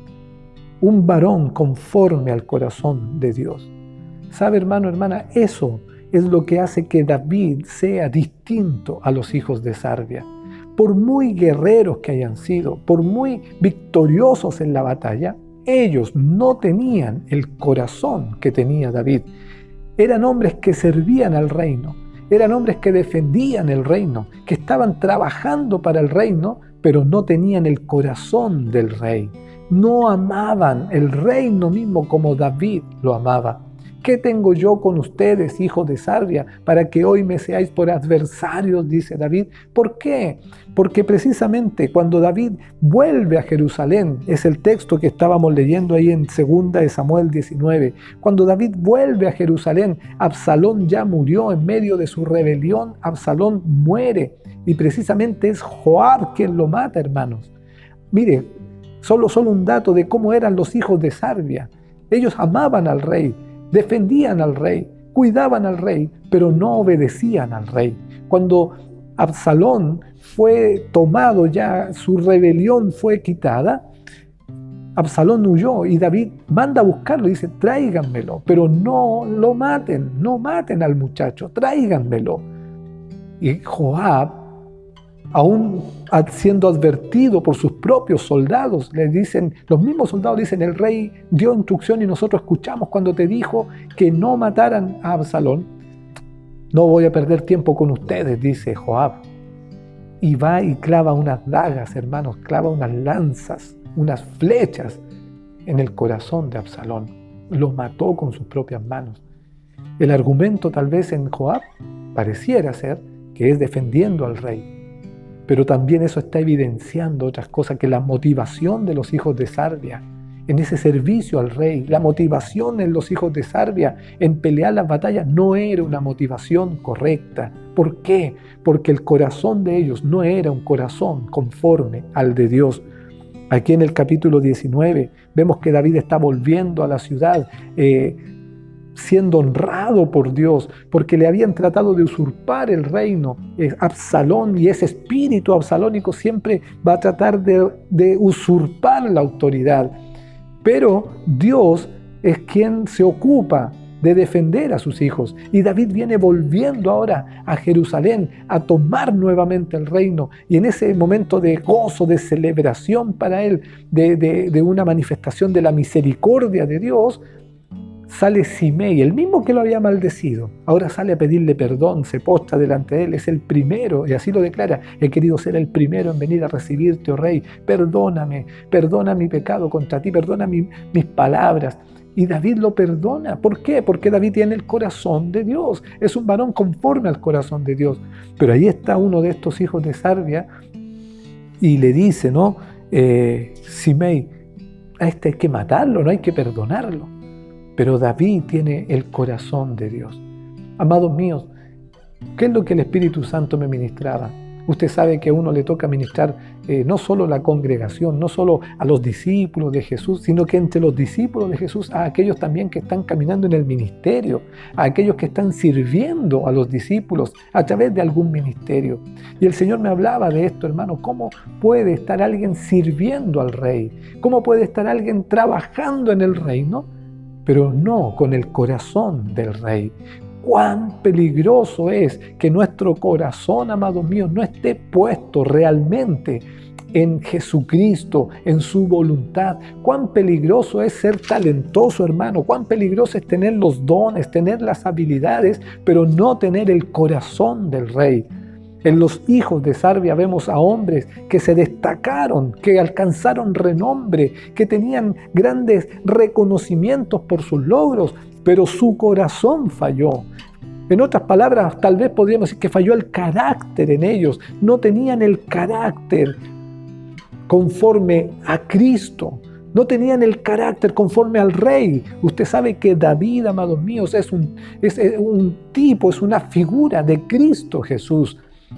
Un varón conforme al corazón de Dios. ¿Sabe, hermano, hermana? Eso es lo que hace que David sea distinto a los hijos de Sarbia. Por muy guerreros que hayan sido, por muy victoriosos en la batalla, ellos no tenían el corazón que tenía David. Eran hombres que servían al reino, eran hombres que defendían el reino, que estaban trabajando para el reino, pero no tenían el corazón del rey. No amaban el reino mismo como David lo amaba. ¿Qué tengo yo con ustedes, hijos de Sarbia, para que hoy me seáis por adversarios?, dice David. ¿Por qué? Porque precisamente cuando David vuelve a Jerusalén, es el texto que estábamos leyendo ahí en segunda de Samuel diecinueve, cuando David vuelve a Jerusalén, Absalón ya murió en medio de su rebelión, Absalón muere, y precisamente es Joab quien lo mata, hermanos. Mire, solo, solo un dato de cómo eran los hijos de Sarbia. Ellos amaban al rey, defendían al rey, cuidaban al rey, pero no obedecían al rey. Cuando Absalón fue tomado ya, su rebelión fue quitada, Absalón huyó y David manda a buscarlo y dice, tráiganmelo, pero no lo maten, no maten al muchacho, tráiganmelo. Y Joab, aún siendo advertido por sus propios soldados, le dicen, los mismos soldados dicen, el rey dio instrucción y nosotros escuchamos cuando te dijo que no mataran a Absalón. No voy a perder tiempo con ustedes, dice Joab. Y va y clava unas dagas, hermanos, clava unas lanzas, unas flechas en el corazón de Absalón. Lo mató con sus propias manos. El argumento tal vez en Joab pareciera ser que es defendiendo al rey. pero también eso está evidenciando otras cosas, que la motivación de los hijos de Sarvia en ese servicio al rey, la motivación en los hijos de Sarvia en pelear las batallas no era una motivación correcta. ¿Por qué? Porque el corazón de ellos no era un corazón conforme al de Dios. Aquí en el capítulo diecinueve vemos que David está volviendo a la ciudad, eh, siendo honrado por Dios, porque le habían tratado de usurpar el reino. Eh, Absalón, y ese espíritu absalónico siempre va a tratar de, de usurpar la autoridad. Pero Dios es quien se ocupa de defender a sus hijos. Y David viene volviendo ahora a Jerusalén a tomar nuevamente el reino. Y en ese momento de gozo, de celebración para él, de, de, de una manifestación de la misericordia de Dios, sale Simei, el mismo que lo había maldecido. Ahora sale a pedirle perdón, se postra delante de él, es el primero, y así lo declara: he querido ser el primero en venir a recibirte, oh rey, perdóname, perdona mi pecado contra ti, perdona mi, mis palabras. Y David lo perdona. ¿Por qué? Porque David tiene el corazón de Dios, es un varón conforme al corazón de Dios. Pero ahí está uno de estos hijos de Sarvia y le dice, ¿no? Eh, Simei, a este hay que matarlo, no hay que perdonarlo. Pero David tiene el corazón de Dios. Amados míos, ¿qué es lo que el Espíritu Santo me ministraba? Usted sabe que a uno le toca ministrar eh, no solo a la congregación, no solo a los discípulos de Jesús, sino que entre los discípulos de Jesús, a aquellos también que están caminando en el ministerio, a aquellos que están sirviendo a los discípulos a través de algún ministerio. Y el Señor me hablaba de esto, hermano: ¿cómo puede estar alguien sirviendo al Rey? ¿Cómo puede estar alguien trabajando en el reino, pero no con el corazón del Rey? Cuán peligroso es que nuestro corazón, amados míos, no esté puesto realmente en Jesucristo, en su voluntad. Cuán peligroso es ser talentoso, hermano. Cuán peligroso es tener los dones, tener las habilidades, pero no tener el corazón del Rey. En los hijos de Sarvia vemos a hombres que se destacaron, que alcanzaron renombre, que tenían grandes reconocimientos por sus logros, pero su corazón falló. En otras palabras, tal vez podríamos decir que falló el carácter en ellos. No tenían el carácter conforme a Cristo. No tenían el carácter conforme al Rey. Usted sabe que David, amados míos, es un, es un tipo, es una figura de Cristo Jesús.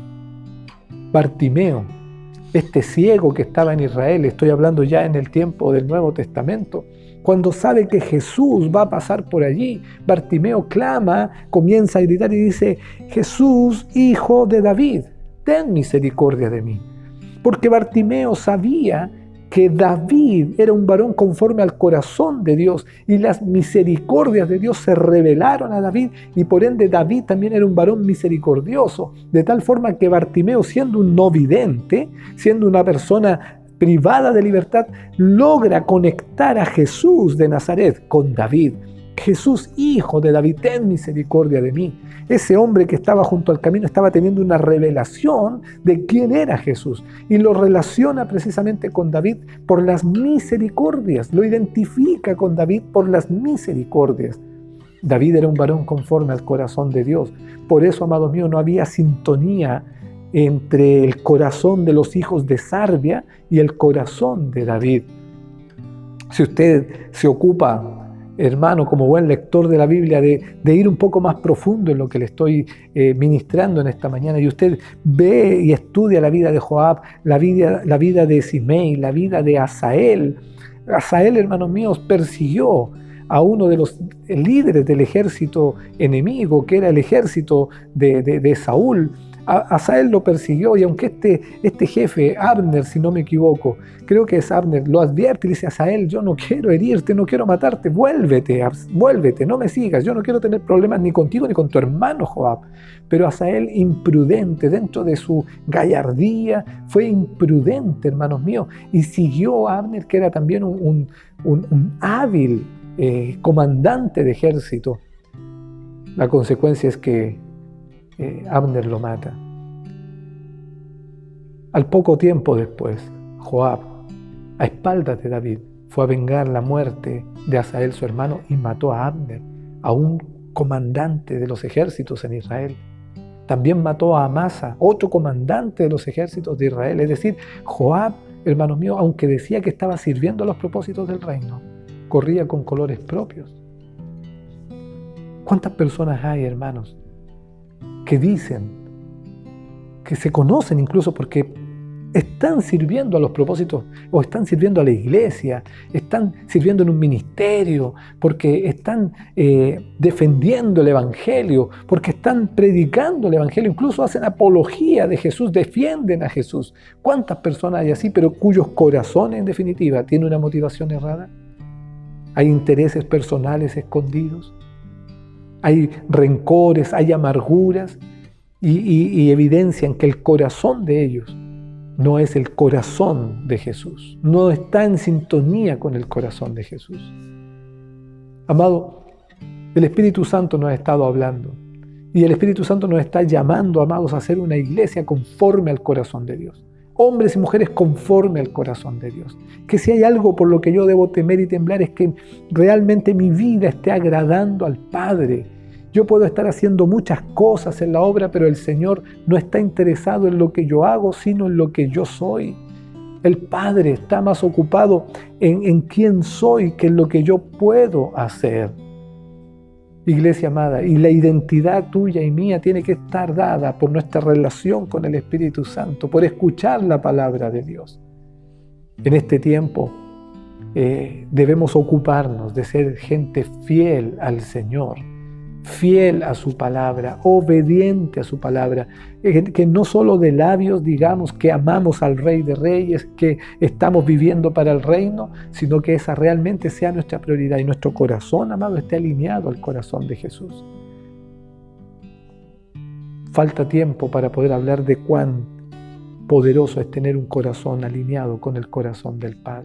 Bartimeo, este ciego que estaba en Israel, estoy hablando ya en el tiempo del Nuevo Testamento, cuando sabe que Jesús va a pasar por allí, Bartimeo clama, comienza a gritar y dice: Jesús, hijo de David, ten misericordia de mí. Porque Bartimeo sabía que David era un varón conforme al corazón de Dios, y las misericordias de Dios se revelaron a David, y por ende David también era un varón misericordioso, de tal forma que Bartimeo, siendo un no vidente, siendo una persona privada de libertad, logra conectar a Jesús de Nazaret con David. Jesús, hijo de David, ten misericordia de mí. Ese hombre que estaba junto al camino estaba teniendo una revelación de quién era Jesús, y lo relaciona precisamente con David por las misericordias, lo identifica con David por las misericordias. David era un varón conforme al corazón de Dios. Por eso, amados míos, no había sintonía entre el corazón de los hijos de Sarvia y el corazón de David. Si usted se ocupa, hermano, como buen lector de la Biblia, de, de ir un poco más profundo en lo que le estoy eh, ministrando en esta mañana, y usted ve y estudia la vida de Joab, la vida, la vida de Simei, la vida de Asael. Asael, hermanos míos, persiguió a uno de los líderes del ejército enemigo, que era el ejército de, de, de Saúl. Asael lo persiguió, y aunque este, este jefe, Abner, si no me equivoco, creo que es Abner, lo advierte y le dice: Asael, yo no quiero herirte, no quiero matarte, vuélvete, vuélvete, no me sigas, yo no quiero tener problemas ni contigo ni con tu hermano Joab. Pero Asael, imprudente, dentro de su gallardía, fue imprudente, hermanos míos, y siguió a Abner, que era también un, un, un, un hábil eh, comandante de ejército. La consecuencia es que Eh, Abner lo mata. Al poco tiempo después, Joab, a espaldas de David, fue a vengar la muerte de Asael, su hermano, y mató a Abner, a un comandante de los ejércitos en Israel. También mató a Amasa, otro comandante de los ejércitos de Israel. Es decir, Joab, hermanos míos, aunque decía que estaba sirviendo a los propósitos del reino, corría con colores propios. ¿Cuántas personas hay, hermanos, que dicen, que se conocen incluso porque están sirviendo a los propósitos o están sirviendo a la iglesia, están sirviendo en un ministerio, porque están eh, defendiendo el evangelio, porque están predicando el evangelio, incluso hacen apología de Jesús, defienden a Jesús? ¿Cuántas personas hay así, pero cuyos corazones en definitiva tienen una motivación errada? Hay intereses personales escondidos, hay rencores, hay amarguras y, y, y evidencian que el corazón de ellos no es el corazón de Jesús, no está en sintonía con el corazón de Jesús. Amado, el Espíritu Santo nos ha estado hablando y el Espíritu Santo nos está llamando, amados, a ser una iglesia conforme al corazón de Dios. Hombres y mujeres conforme al corazón de Dios. Que si hay algo por lo que yo debo temer y temblar es que realmente mi vida esté agradando al Padre. Yo puedo estar haciendo muchas cosas en la obra, pero el Señor no está interesado en lo que yo hago, sino en lo que yo soy. El Padre está más ocupado en, en quién soy que en lo que yo puedo hacer. Iglesia amada, y la identidad tuya y mía tiene que estar dada por nuestra relación con el Espíritu Santo, por escuchar la palabra de Dios. En este tiempo eh, debemos ocuparnos de ser gente fiel al Señor, fiel a su palabra, obediente a su palabra, que no solo de labios digamos que amamos al Rey de Reyes, que estamos viviendo para el reino, sino que esa realmente sea nuestra prioridad y nuestro corazón, amado, esté alineado al corazón de Jesús. Falta tiempo para poder hablar de cuán poderoso es tener un corazón alineado con el corazón del Padre.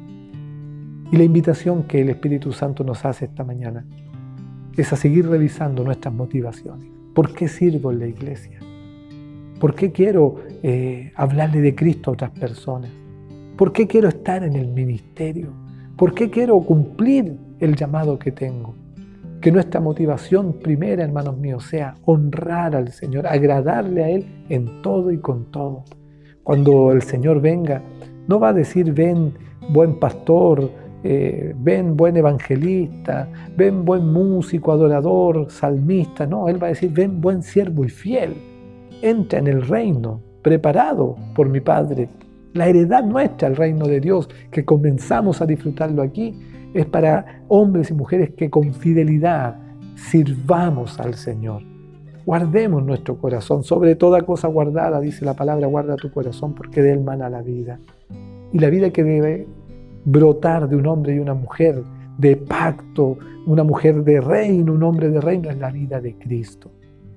Y la invitación que el Espíritu Santo nos hace esta mañana es a seguir revisando nuestras motivaciones. ¿Por qué sirvo en la iglesia? ¿Por qué quiero eh, hablarle de Cristo a otras personas? ¿Por qué quiero estar en el ministerio? ¿Por qué quiero cumplir el llamado que tengo? Que nuestra motivación primera, hermanos míos, sea honrar al Señor, agradarle a Él en todo y con todo. Cuando el Señor venga, no va a decir, ven, buen pastor, Eh, ven buen evangelista, ven buen músico, adorador, salmista. No, Él va a decir, ven buen siervo y fiel. Entra en el reino preparado por mi Padre. La heredad nuestra, el reino de Dios, que comenzamos a disfrutarlo aquí, es para hombres y mujeres que con fidelidad sirvamos al Señor. Guardemos nuestro corazón, sobre toda cosa guardada, dice la palabra, guarda tu corazón porque de él mana la vida. Y la vida que debe brotar de un hombre y una mujer de pacto, una mujer de reino, un hombre de reino, es la vida de Cristo.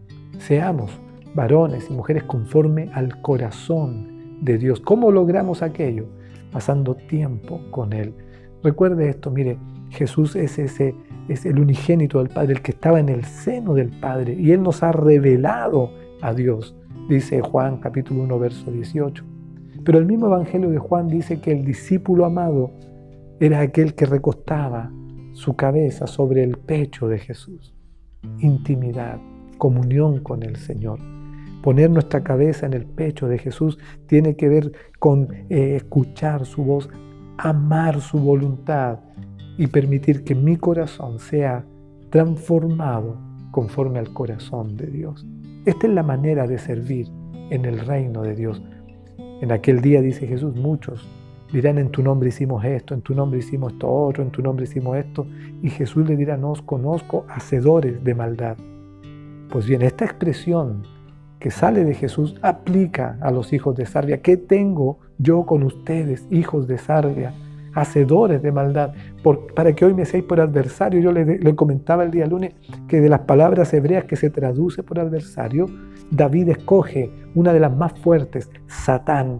Seamos varones y mujeres conforme al corazón de Dios. ¿Cómo logramos aquello? Pasando tiempo con Él. Recuerde esto, mire, Jesús es, ese, es el unigénito del Padre, el que estaba en el seno del Padre, y Él nos ha revelado a Dios, dice Juan capítulo uno, verso dieciocho. Pero el mismo Evangelio de Juan dice que el discípulo amado era aquel que recostaba su cabeza sobre el pecho de Jesús. Intimidad, comunión con el Señor. Poner nuestra cabeza en el pecho de Jesús tiene que ver con eh, escuchar su voz, amar su voluntad y permitir que mi corazón sea transformado conforme al corazón de Dios. Esta es la manera de servir en el reino de Dios. En aquel día, dice Jesús, muchos dirán, en tu nombre hicimos esto, en tu nombre hicimos esto otro, en tu nombre hicimos esto. Y Jesús le dirá, no os conozco, hacedores de maldad. Pues bien, esta expresión que sale de Jesús aplica a los hijos de Sarvia. ¿Qué tengo yo con ustedes, hijos de Sarvia, hacedores de maldad? Por, para que hoy me seáis por adversario. Yo le, le comentaba el día lunes que de las palabras hebreas que se traduce por adversario, David escoge una de las más fuertes, Satán.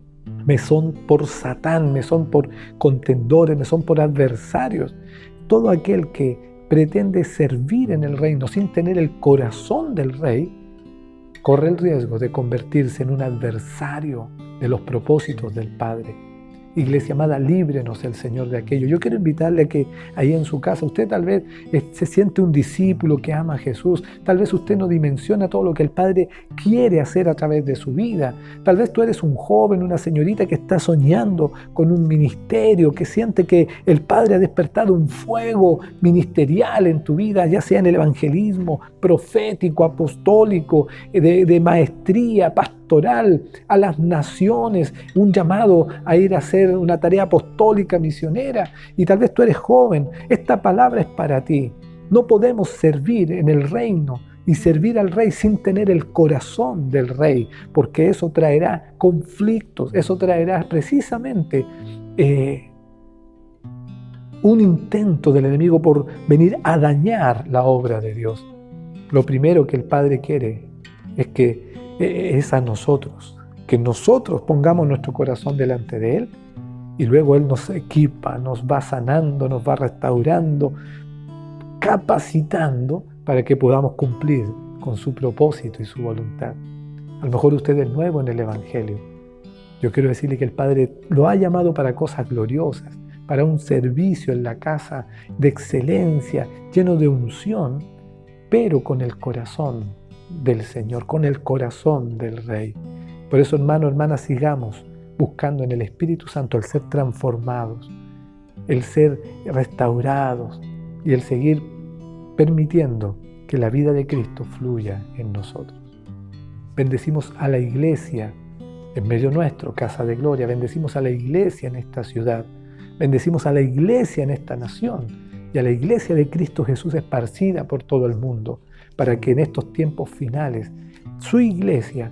Me son por Satán, me son por contendores, me son por adversarios. Todo aquel que pretende servir en el reino sin tener el corazón del rey, corre el riesgo de convertirse en un adversario de los propósitos del Padre. Iglesia amada, líbrenos el Señor de aquello. Yo quiero invitarle a que ahí en su casa, usted tal vez se siente un discípulo que ama a Jesús. Tal vez usted no dimensiona todo lo que el Padre quiere hacer a través de su vida. Tal vez tú eres un joven, una señorita que está soñando con un ministerio, que siente que el Padre ha despertado un fuego ministerial en tu vida, ya sea en el evangelismo, profético, apostólico, de, de maestría, pastoral, a las naciones, un llamado a ir a hacer una tarea apostólica, misionera, y tal vez tú eres joven. Esta palabra es para ti. No podemos servir en el reino y servir al rey sin tener el corazón del rey, porque eso traerá conflictos, eso traerá precisamente eh, un intento del enemigo por venir a dañar la obra de Dios. Lo primero que el Padre quiere es que eh, es a nosotros, que nosotros pongamos nuestro corazón delante de Él, y luego Él nos equipa, nos va sanando, nos va restaurando, capacitando para que podamos cumplir con su propósito y su voluntad. A lo mejor usted es nuevo en el Evangelio. Yo quiero decirle que el Padre lo ha llamado para cosas gloriosas, para un servicio en la casa de excelencia, lleno de unción, pero con el corazón del Señor, con el corazón del Rey. Por eso, hermano, hermana, sigamos buscando en el Espíritu Santo el ser transformados, el ser restaurados y el seguir permitiendo que la vida de Cristo fluya en nosotros. Bendecimos a la iglesia en medio nuestro, Casa de Gloria. Bendecimos a la iglesia en esta ciudad. Bendecimos a la iglesia en esta nación y a la iglesia de Cristo Jesús esparcida por todo el mundo, para que en estos tiempos finales su iglesia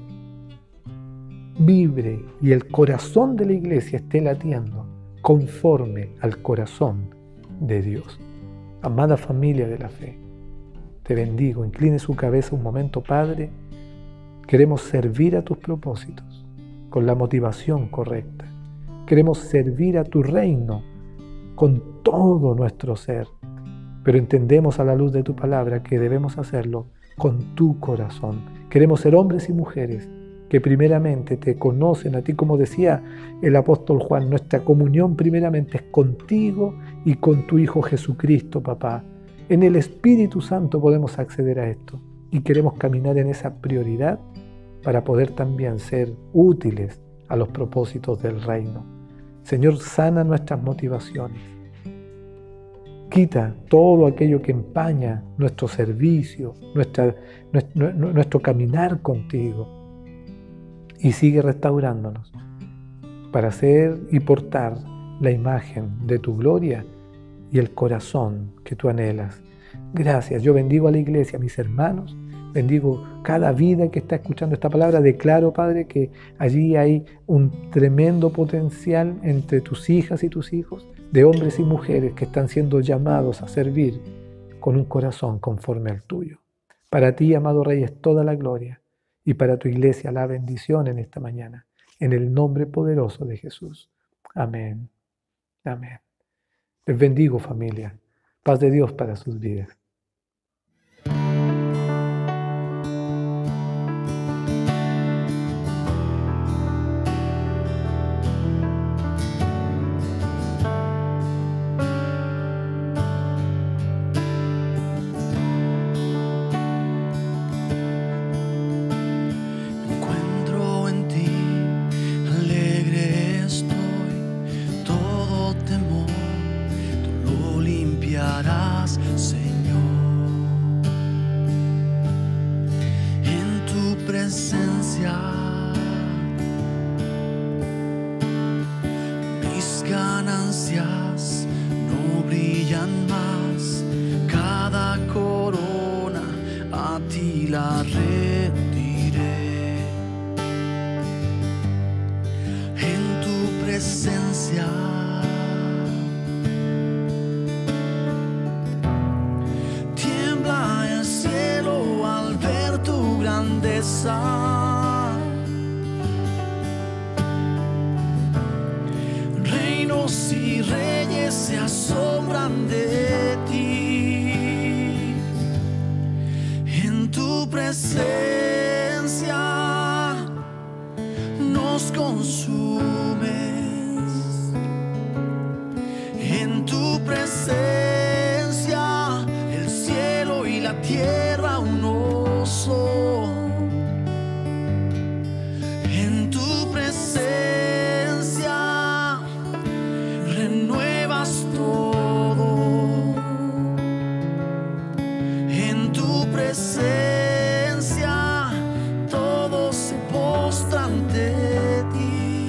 vibre y el corazón de la iglesia esté latiendo conforme al corazón de Dios. Amada familia de la fe, te bendigo. Incline su cabeza un momento, Padre. Queremos servir a tus propósitos con la motivación correcta. Queremos servir a tu reino con todo nuestro ser, pero entendemos a la luz de tu palabra que debemos hacerlo con tu corazón. Queremos ser hombres y mujeres que primeramente te conocen a ti, como decía el apóstol Juan. Nuestra comunión primeramente es contigo y con tu Hijo Jesucristo, papá. En el Espíritu Santo podemos acceder a esto y queremos caminar en esa prioridad para poder también ser útiles a los propósitos del reino. Señor, sana nuestras motivaciones. Quita todo aquello que empaña nuestro servicio, nuestra, nuestro, nuestro caminar contigo. Y sigue restaurándonos para hacer y portar la imagen de tu gloria y el corazón que tú anhelas. Gracias. Yo bendigo a la iglesia, a mis hermanos, bendigo cada vida que está escuchando esta palabra. Declaro, Padre, que allí hay un tremendo potencial entre tus hijas y tus hijos, de hombres y mujeres que están siendo llamados a servir con un corazón conforme al tuyo. Para ti, amado Rey, es toda la gloria. Y para tu iglesia la bendición en esta mañana, en el nombre poderoso de Jesús. Amén. Amén. Les bendigo, familia. Paz de Dios para sus vidas. Señor, en tu presencia mis ganancias no brillan más, cada corona a ti la retiré. En tu presencia reinos y reyes se asombran de ti. En tu presencia nos consumes. la tierra un oso. En tu presencia renuevas todo. En tu presencia todo se postra ante ti.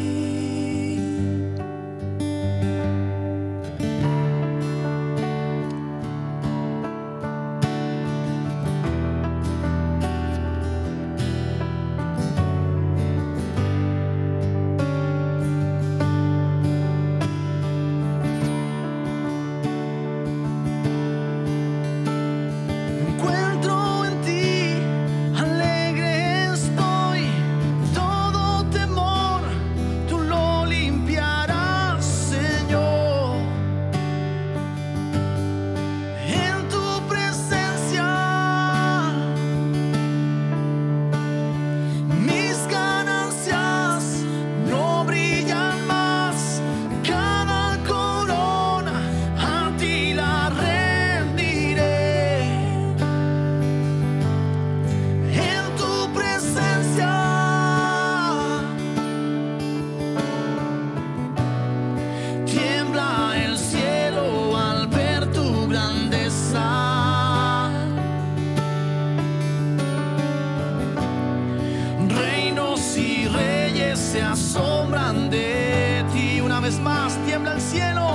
Se asombran de ti. Una vez más, tiembla el cielo.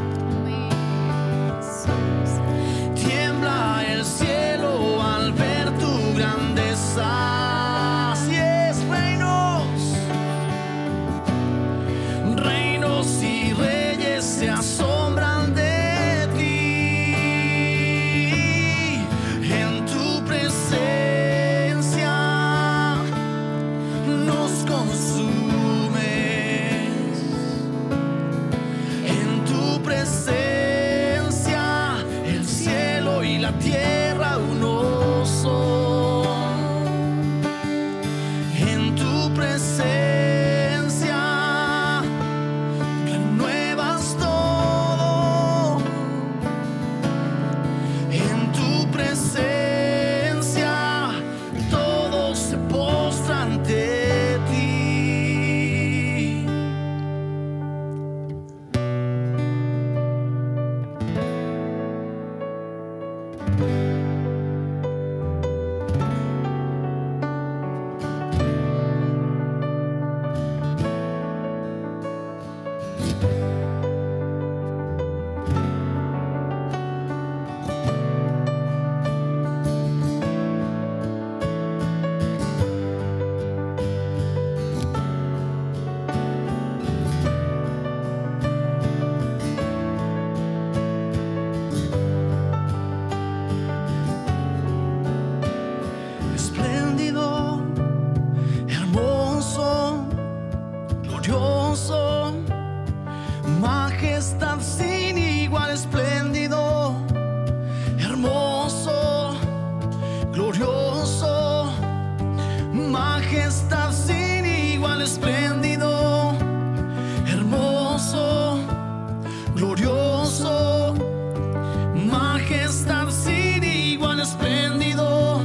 Tiembla el cielo al ver tu grandeza. Así es, reinos. Reinos y reyes se asombran de ti. En tu presencia nos consume. Presencia, el cielo y la tierra un oso. En tu presencia renuevas todo. En tu presencia todo se postra ante ti. Majestad sin igual, espléndido, hermoso, glorioso. Majestad sin igual, espléndido, hermoso, glorioso. Majestad sin igual, espléndido,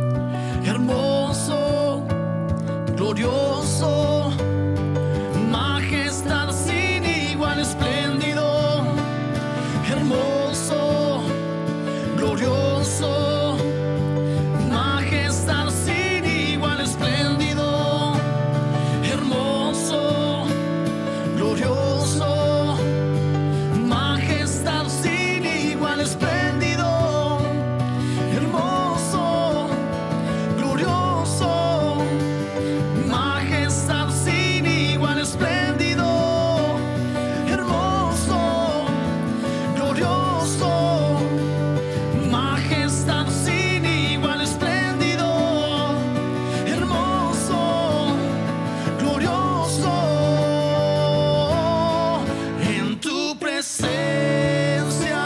hermoso, glorioso. Majestad sin igual, espléndido, hermoso, glorioso. Majestad sin igual, espléndido, hermoso, glorioso. Majestad sin igual, espléndido, hermoso, glorioso. Majestad sin igual, espléndido, hermoso, glorioso. Majestad sin igual, espléndido, hermoso, glorioso. En tu presencia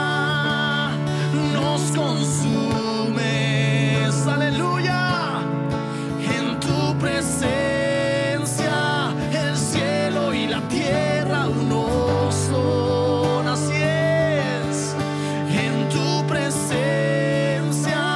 nos consumes, aleluya. En tu presencia el cielo y la tierra uno son, así es. En tu presencia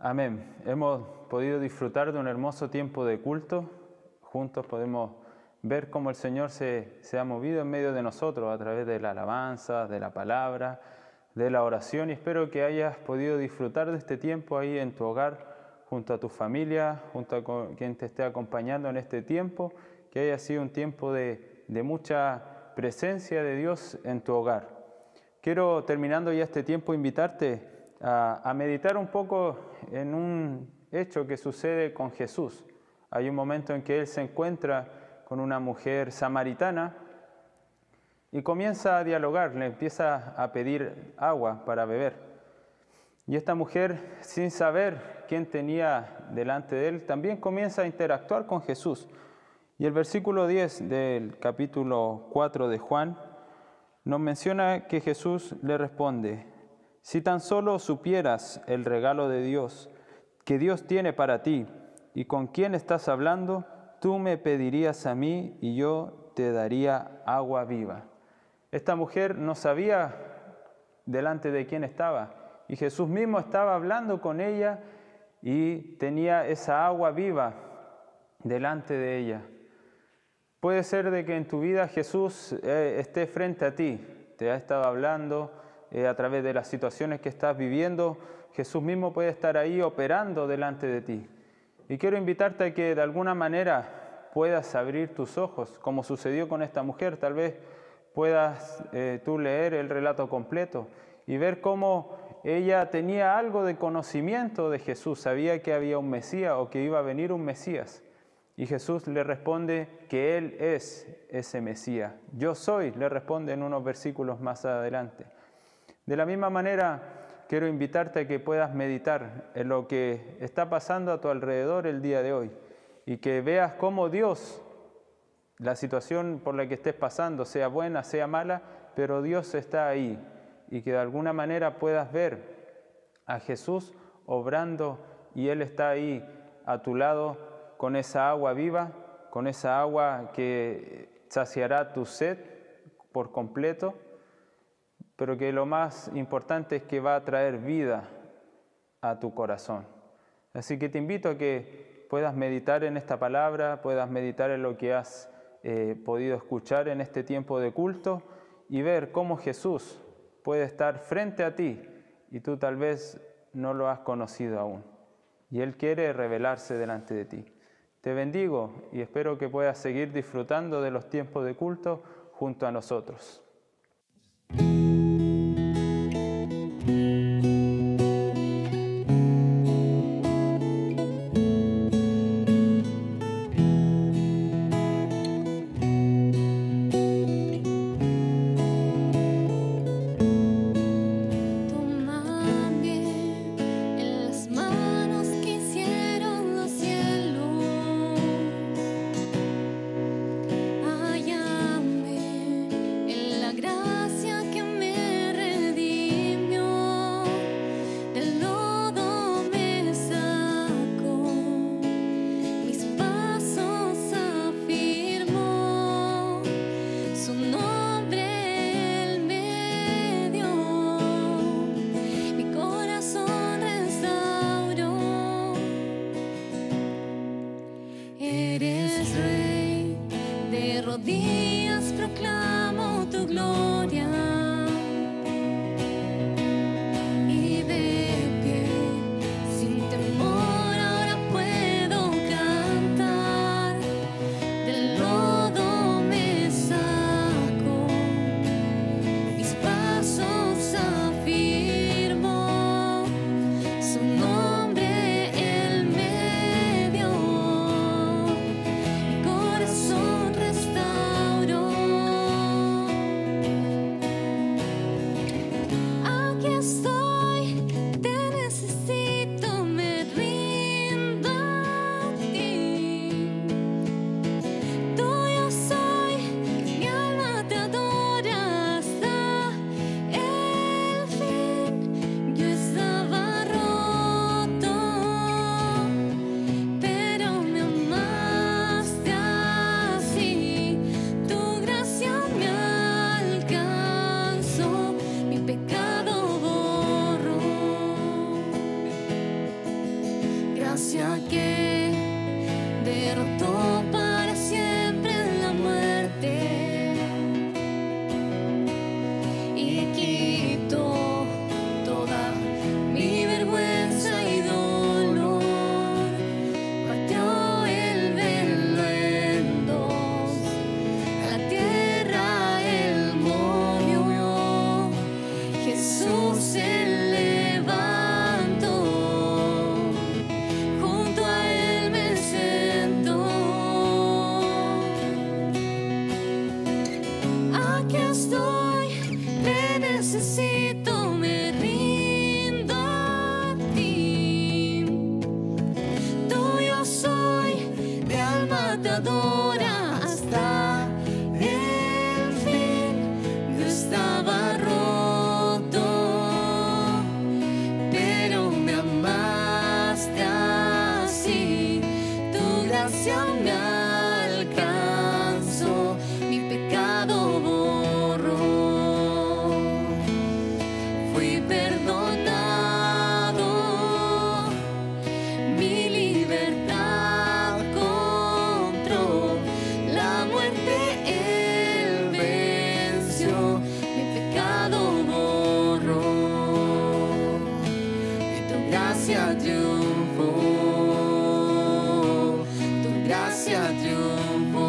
Amén. Hemos podido disfrutar de un hermoso tiempo de culto. Juntos podemos ver cómo el Señor se, se ha movido en medio de nosotros a través de la alabanza, de la palabra, de la oración. Y espero que hayas podido disfrutar de este tiempo ahí en tu hogar, junto a tu familia, junto a quien te esté acompañando en este tiempo. Que haya sido un tiempo de, de mucha presencia de Dios en tu hogar. Quiero, terminando ya este tiempo, invitarte a, a meditar un poco en un hecho que sucede con Jesús. Hay un momento en que Él se encuentra con una mujer samaritana y comienza a dialogar, le empieza a pedir agua para beber. Y esta mujer, sin saber quién tenía delante de él, también comienza a interactuar con Jesús. Y el versículo diez del capítulo cuatro de Juan nos menciona que Jesús le responde: si tan solo supieras el regalo de Dios, que Dios tiene para ti, y con quién estás hablando, tú me pedirías a mí y yo te daría agua viva. Esta mujer no sabía delante de quién estaba, y Jesús mismo estaba hablando con ella y tenía esa agua viva delante de ella. Puede ser de que en tu vida Jesús eh, esté frente a ti, te ha estado hablando eh, a través de las situaciones que estás viviendo. Jesús mismo puede estar ahí operando delante de ti. Y quiero invitarte a que de alguna manera puedas abrir tus ojos, como sucedió con esta mujer. Tal vez puedas eh, tú leer el relato completo y ver cómo ella tenía algo de conocimiento de Jesús, sabía que había un Mesías o que iba a venir un Mesías. Y Jesús le responde que Él es ese Mesías. Yo soy, le responde en unos versículos más adelante. De la misma manera, quiero invitarte a que puedas meditar en lo que está pasando a tu alrededor el día de hoy y que veas cómo Dios, la situación por la que estés pasando, sea buena, sea mala, pero Dios está ahí y que de alguna manera puedas ver a Jesús obrando y Él está ahí a tu lado con esa agua viva, con esa agua que saciará tu sed por completo, pero que lo más importante es que va a traer vida a tu corazón. Así que te invito a que puedas meditar en esta palabra, puedas meditar en lo que has eh, podido escuchar en este tiempo de culto y ver cómo Jesús puede estar frente a ti y tú tal vez no lo has conocido aún. Y Él quiere revelarse delante de ti. Te bendigo y espero que puedas seguir disfrutando de los tiempos de culto junto a nosotros. Rodillas proclamo tu gloria y de pie, sin temor ahora puedo cantar. Del lodo me saco, mis pasos afirmo, su nombre Él me dio, mi corazón restauró. alma te adora hasta el fin. Yo estaba roto, pero me amaste así. Tu gracia me alcanzó, mi pecado borró. Fui perdonado, mi libertad compró. La muerte él venció, mi pecado borró. Y tu gracia triunfó, tu gracia triunfó,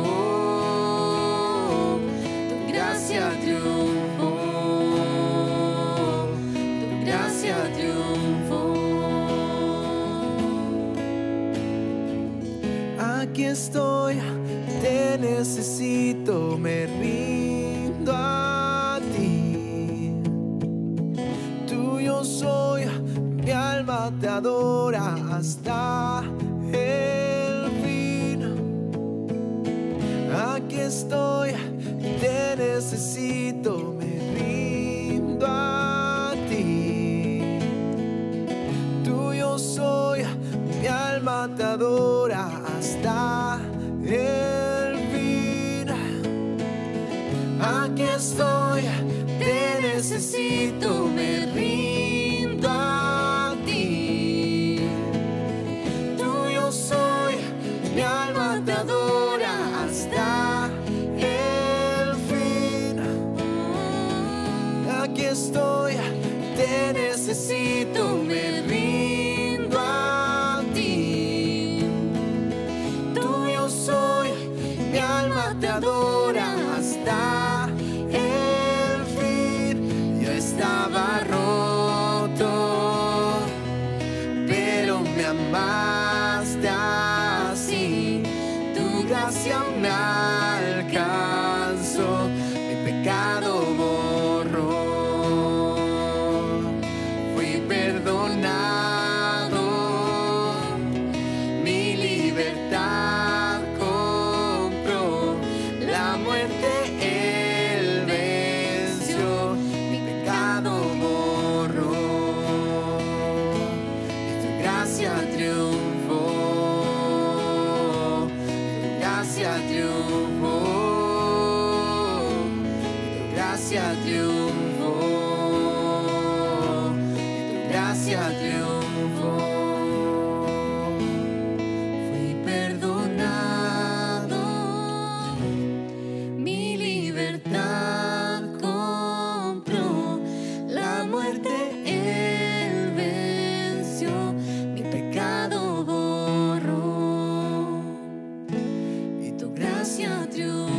tu gracia triunfó, tu gracia triunfó. Aquí estoy, te necesito, me rindo a ti. Tuyo soy, mi alma te adora hasta el fin. Aquí estoy, te necesito, me rindo a ti. Tuyo soy, mi alma te adora hasta el fin. Aquí estoy, te necesito, me rindo a ti. Tuyo soy, mi alma te adora hasta el fin. Aquí estoy, te necesito, me rindo a ti. Tuyo soy, mi alma te adora hasta el fin. Yo estaba roto, pero me amaste así. Tu gracia me alcanzó, mi pecado borró. Fui perdonado, mi libertad compró. La muerte él venció, mi pecado borró. Y tu gracia triunfó, tu gracia triunfó, tu gracia triunfó, tu gracia triunfó. Fui perdonado, mi libertad compró. La muerte él venció, mi pecado borró. Y tu gracia triunfó.